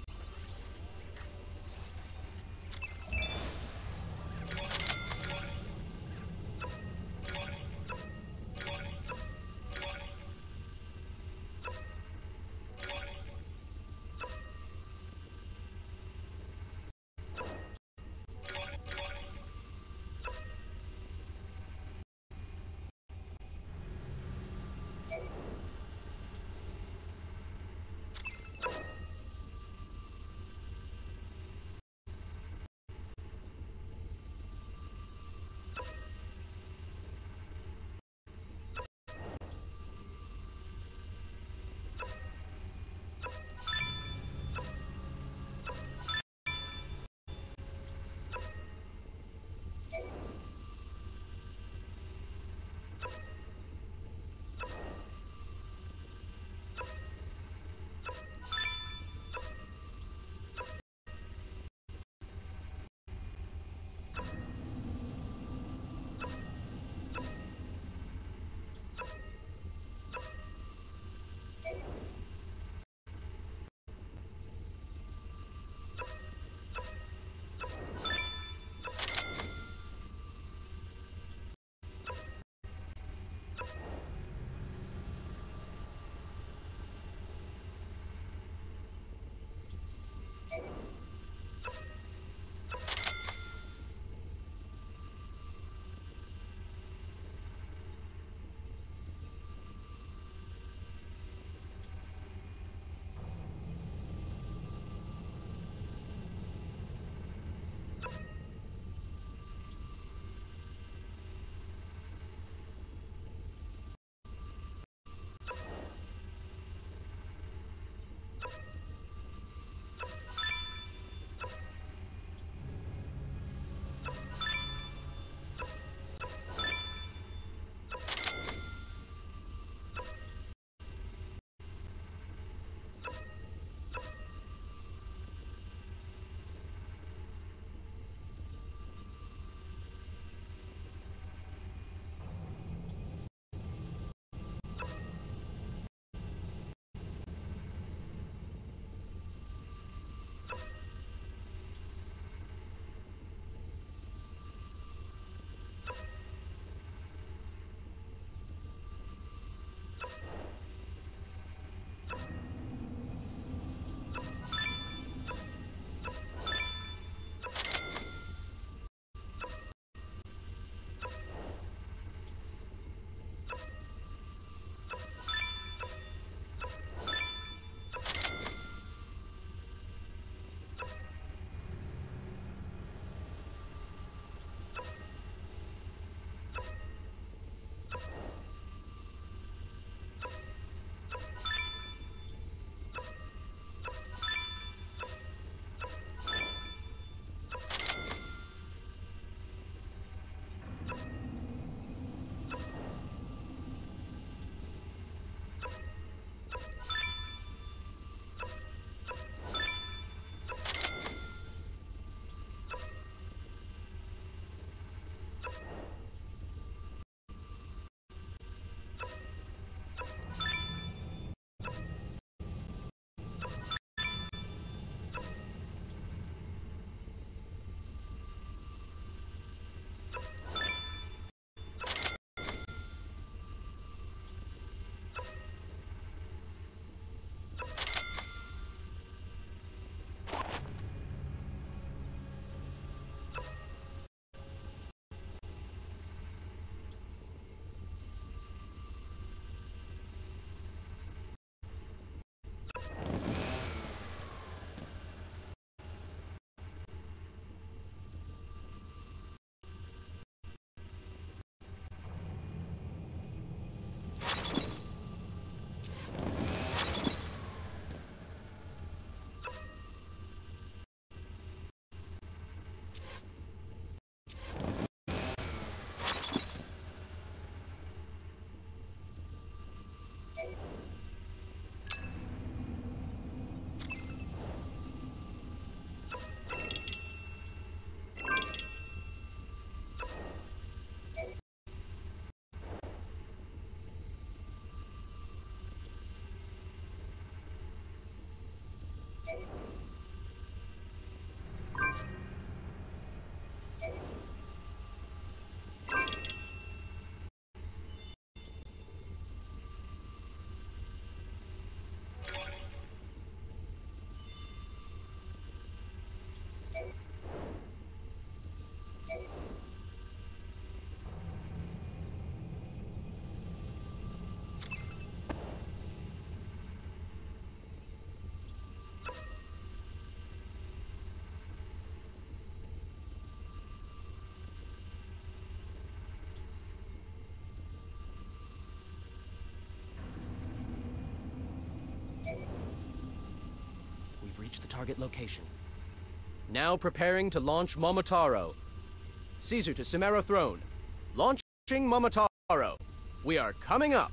We've reached the target location. Now preparing to launch Momotaro. Caesar to Sumeru throne. Launching Momotaro. We are coming up.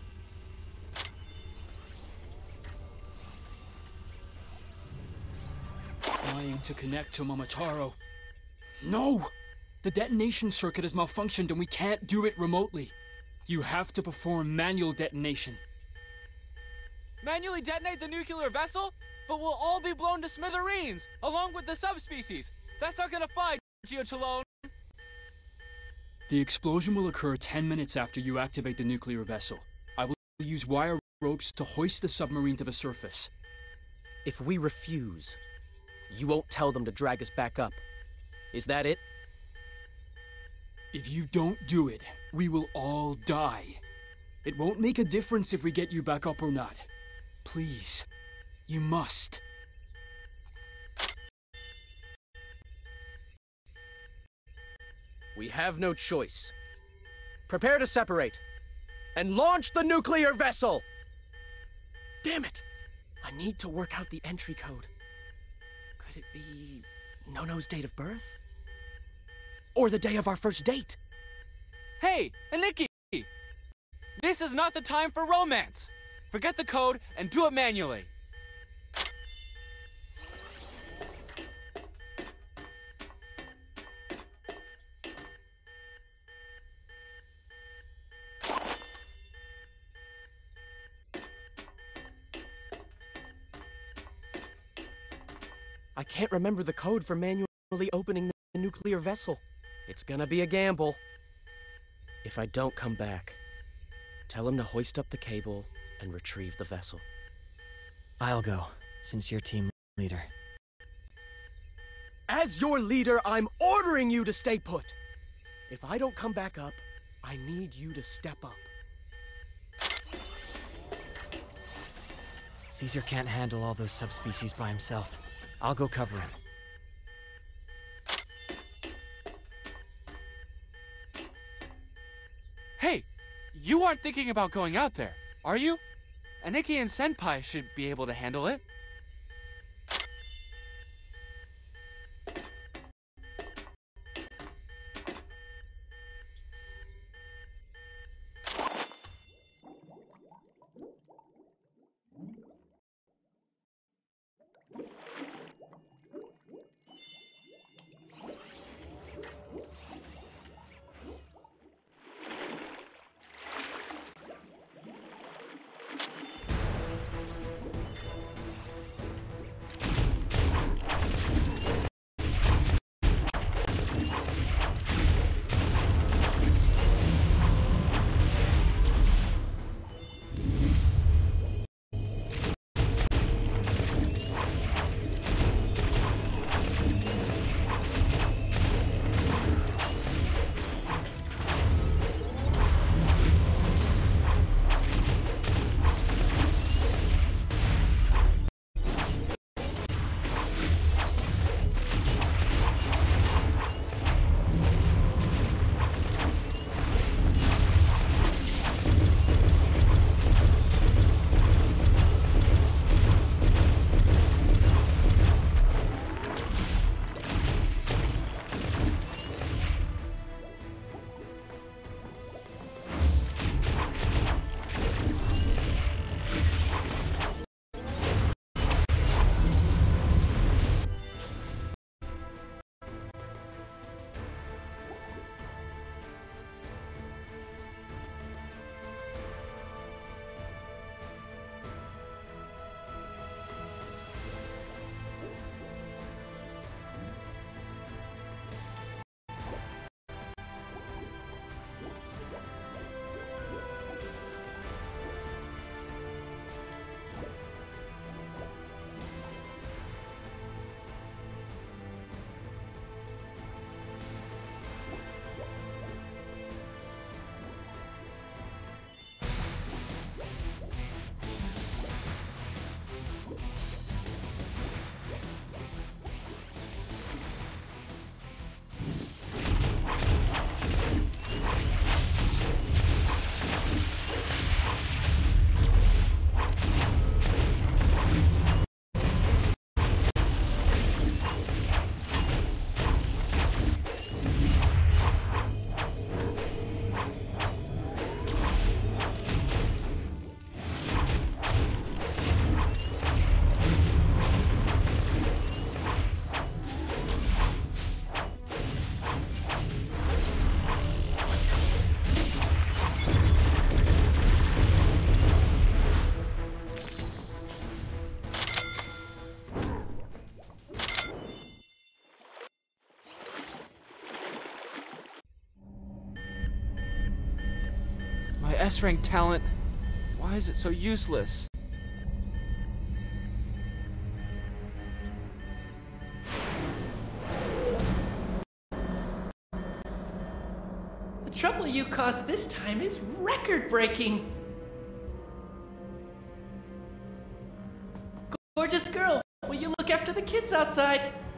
Trying to connect to Momotaro. No! The detonation circuit has malfunctioned and we can't do it remotely. You have to perform manual detonation. Manually detonate the nuclear vessel? But we'll all be blown to smithereens, along with the subspecies. That's not gonna fly, Geochalone. The explosion will occur 10 minutes after you activate the nuclear vessel. I will use wire ropes to hoist the submarine to the surface. If we refuse, you won't tell them to drag us back up. Is that it? If you don't do it, we will all die. It won't make a difference if we get you back up or not. Please, you must. We have no choice. Prepare to separate. And launch the nuclear vessel! Damn it! I need to work out the entry code. Could it be Nono's date of birth? Or the day of our first date? Hey, Aniki! This is not the time for romance! Forget the code and do it manually. I can't remember the code for manually opening the nuclear vessel. It's gonna be a gamble. If I don't come back, tell him to hoist up the cable and retrieve the vessel. I'll go, since you're team leader. As your leader, I'm ordering you to stay put. If I don't come back up, I need you to step up. Caesar can't handle all those subspecies by himself. I'll go cover him. Hey, you aren't thinking about going out there, are you? Aniki and Senpai should be able to handle it. S-rank talent, why is it so useless? The trouble you caused this time is record-breaking. Gorgeous girl, will you look after the kids outside?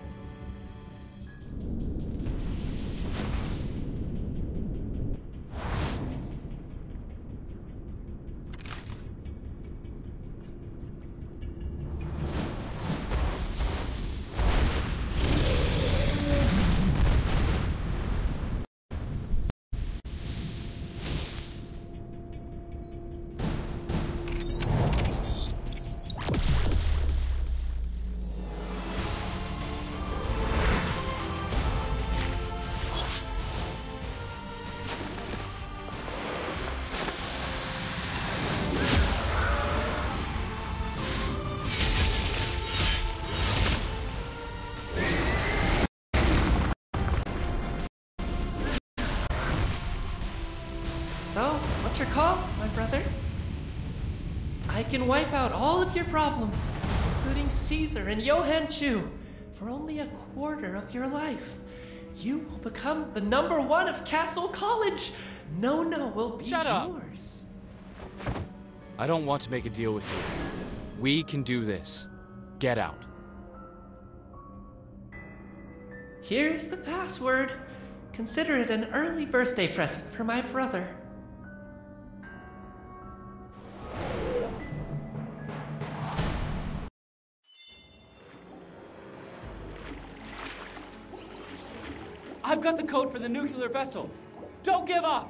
So, what's your call, my brother? I can wipe out all of your problems, including Caesar and Johann Chu, for only a quarter of your life. You will become the #1 of Castle College. Nona will be Shut up. yours. I don't want to make a deal with you. We can do this. Get out. Here's the password. Consider it an early birthday present for my brother. I've got the code for the nuclear vessel. Don't give up!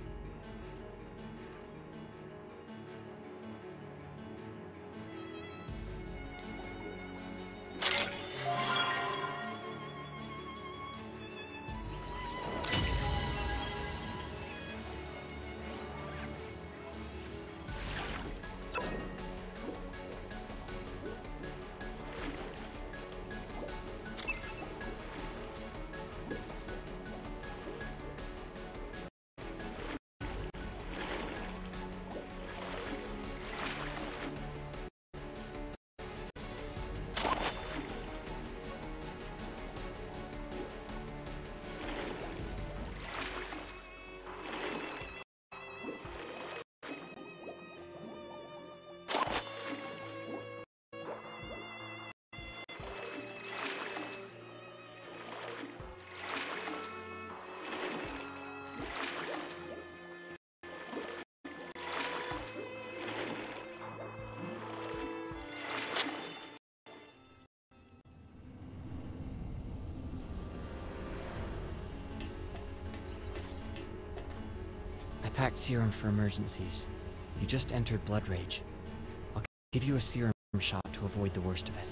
I packed serum for emergencies. You just entered blood rage. I'll give you a serum shot to avoid the worst of it.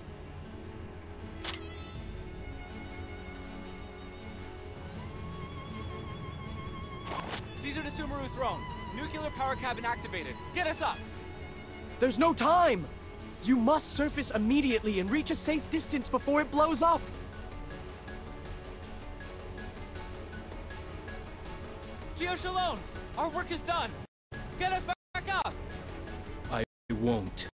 Caesar to Sumeru throne. Nuclear power cabin activated. Get us up! There's no time! You must surface immediately and reach a safe distance before it blows up! Geo Shalom! Our work is done! Get us back up! I won't.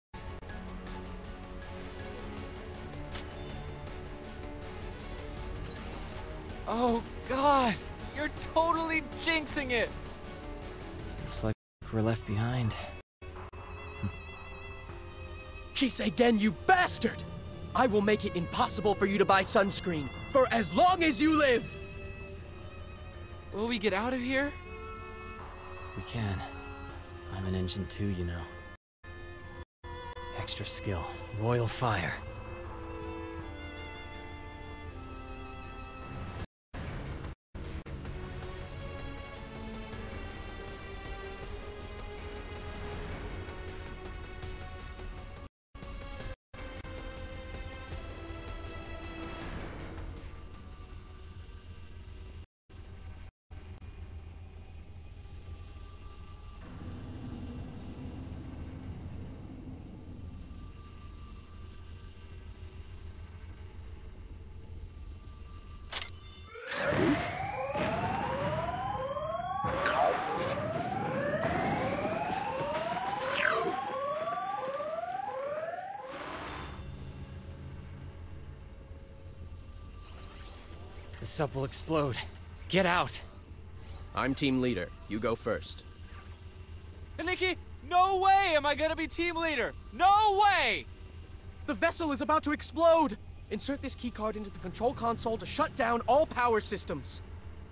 Oh, God! You're totally jinxing it! Looks like we're left behind. Chiseigen, you bastard! I will make it impossible for you to buy sunscreen for as long as you live! Will we get out of here? We can. I'm an engine too, you know. Extra skill, royal fire. The sub will explode. Get out. I'm team leader. You go first. Nikki, no way am I gonna be team leader! No way! The vessel is about to explode! Insert this keycard into the control console to shut down all power systems.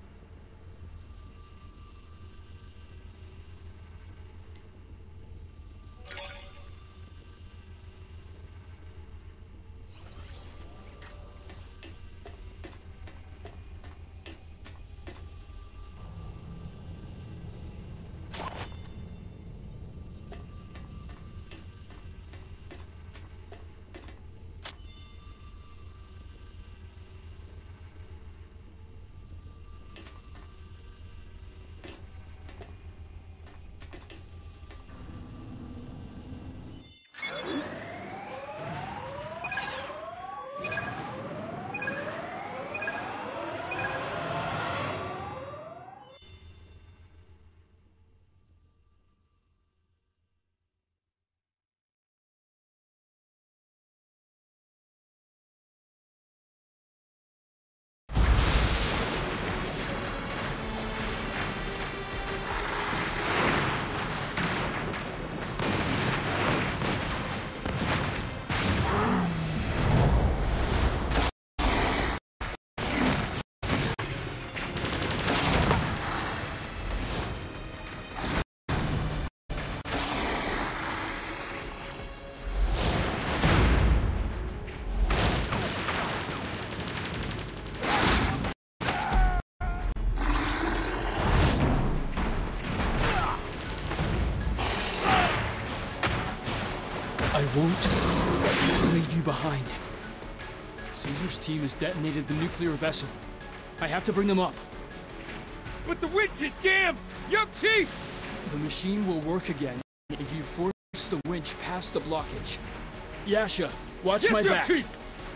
I won't leave you behind. Caesar's team has detonated the nuclear vessel. I have to bring them up. But the winch is jammed! Young Chief! The machine will work again if you force the winch past the blockage. Yasha, watch my back. Chief!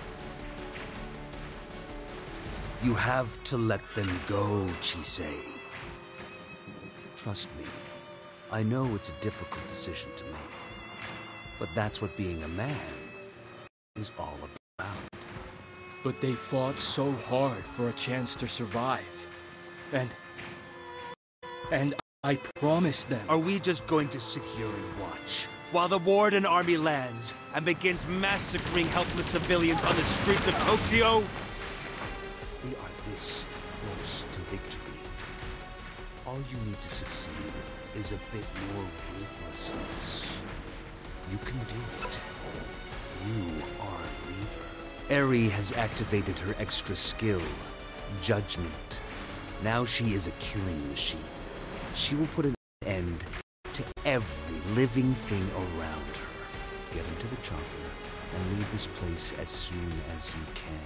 You have to let them go, Chisei. Trust me, I know it's a difficult decision to make. But that's what being a man is all about. But they fought so hard for a chance to survive. And I promised them. Are we just going to sit here and watch while the Warden Army lands and begins massacring helpless civilians on the streets of Tokyo? We are this close to victory. All you need to succeed is a bit more ruthlessness. You can do it. You are leader. Eri has activated her extra skill, Judgment. Now she is a killing machine. She will put an end to every living thing around her. Get into the chopper and leave this place as soon as you can.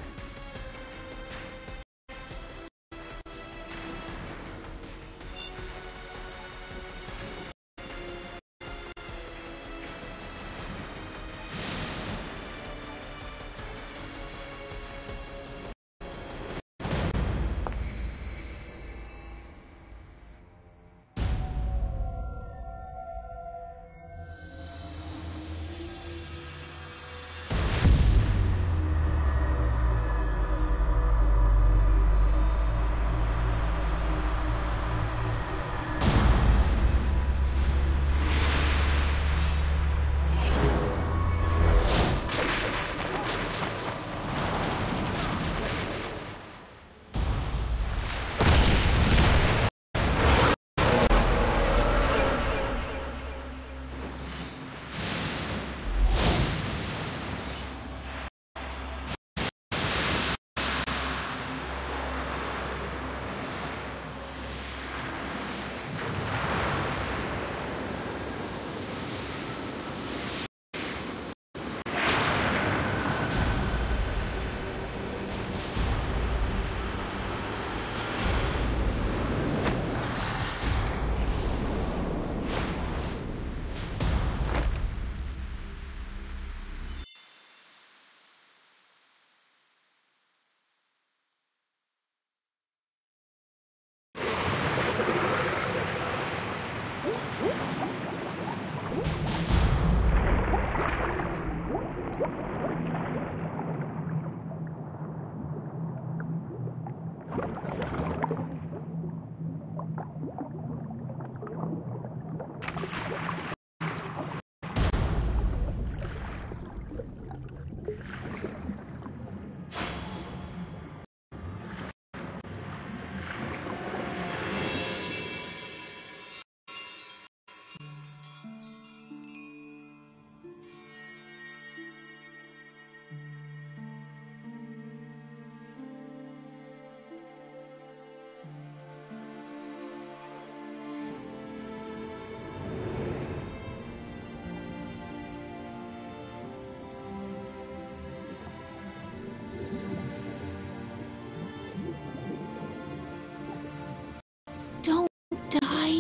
Don't die.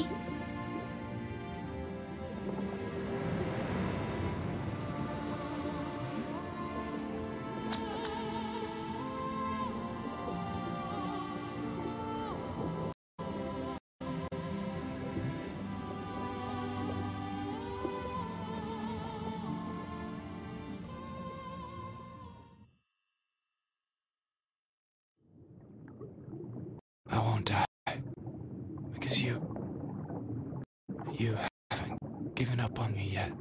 I won't die. Because you haven't given up on me yet.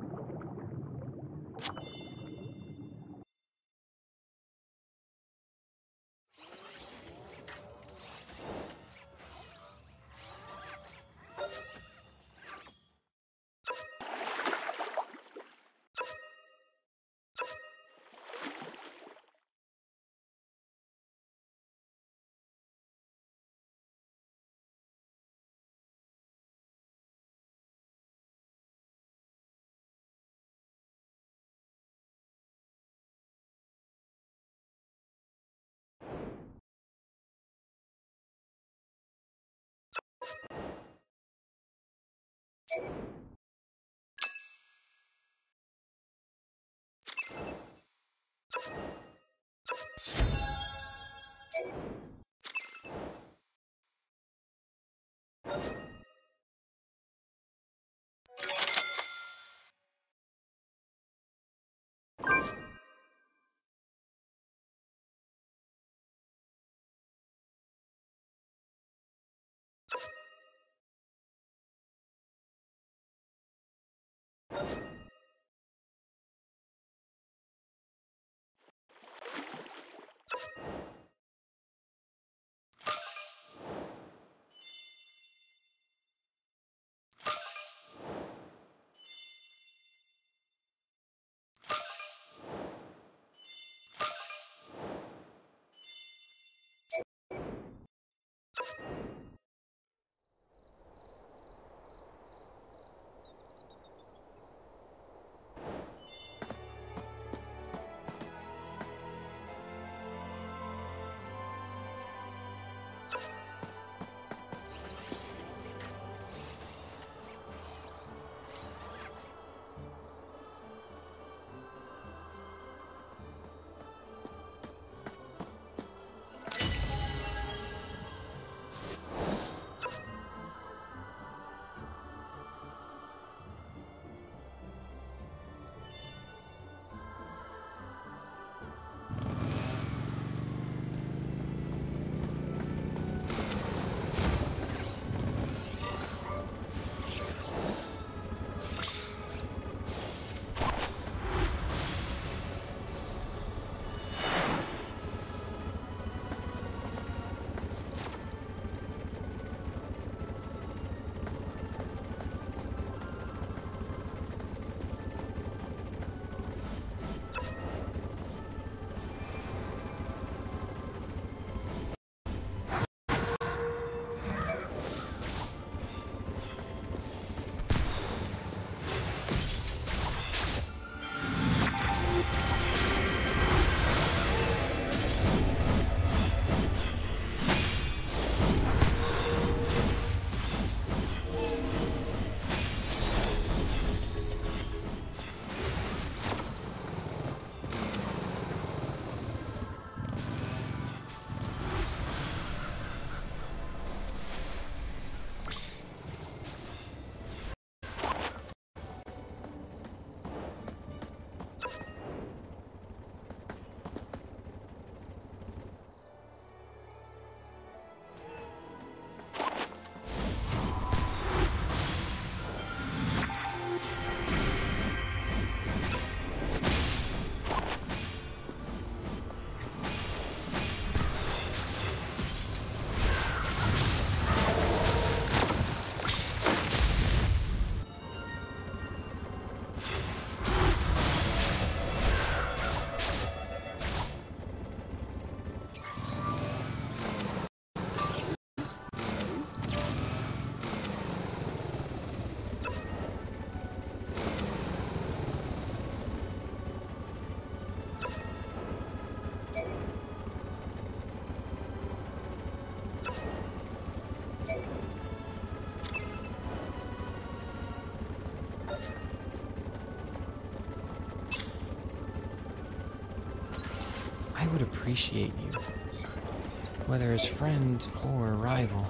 I would appreciate you, whether as friend or rival.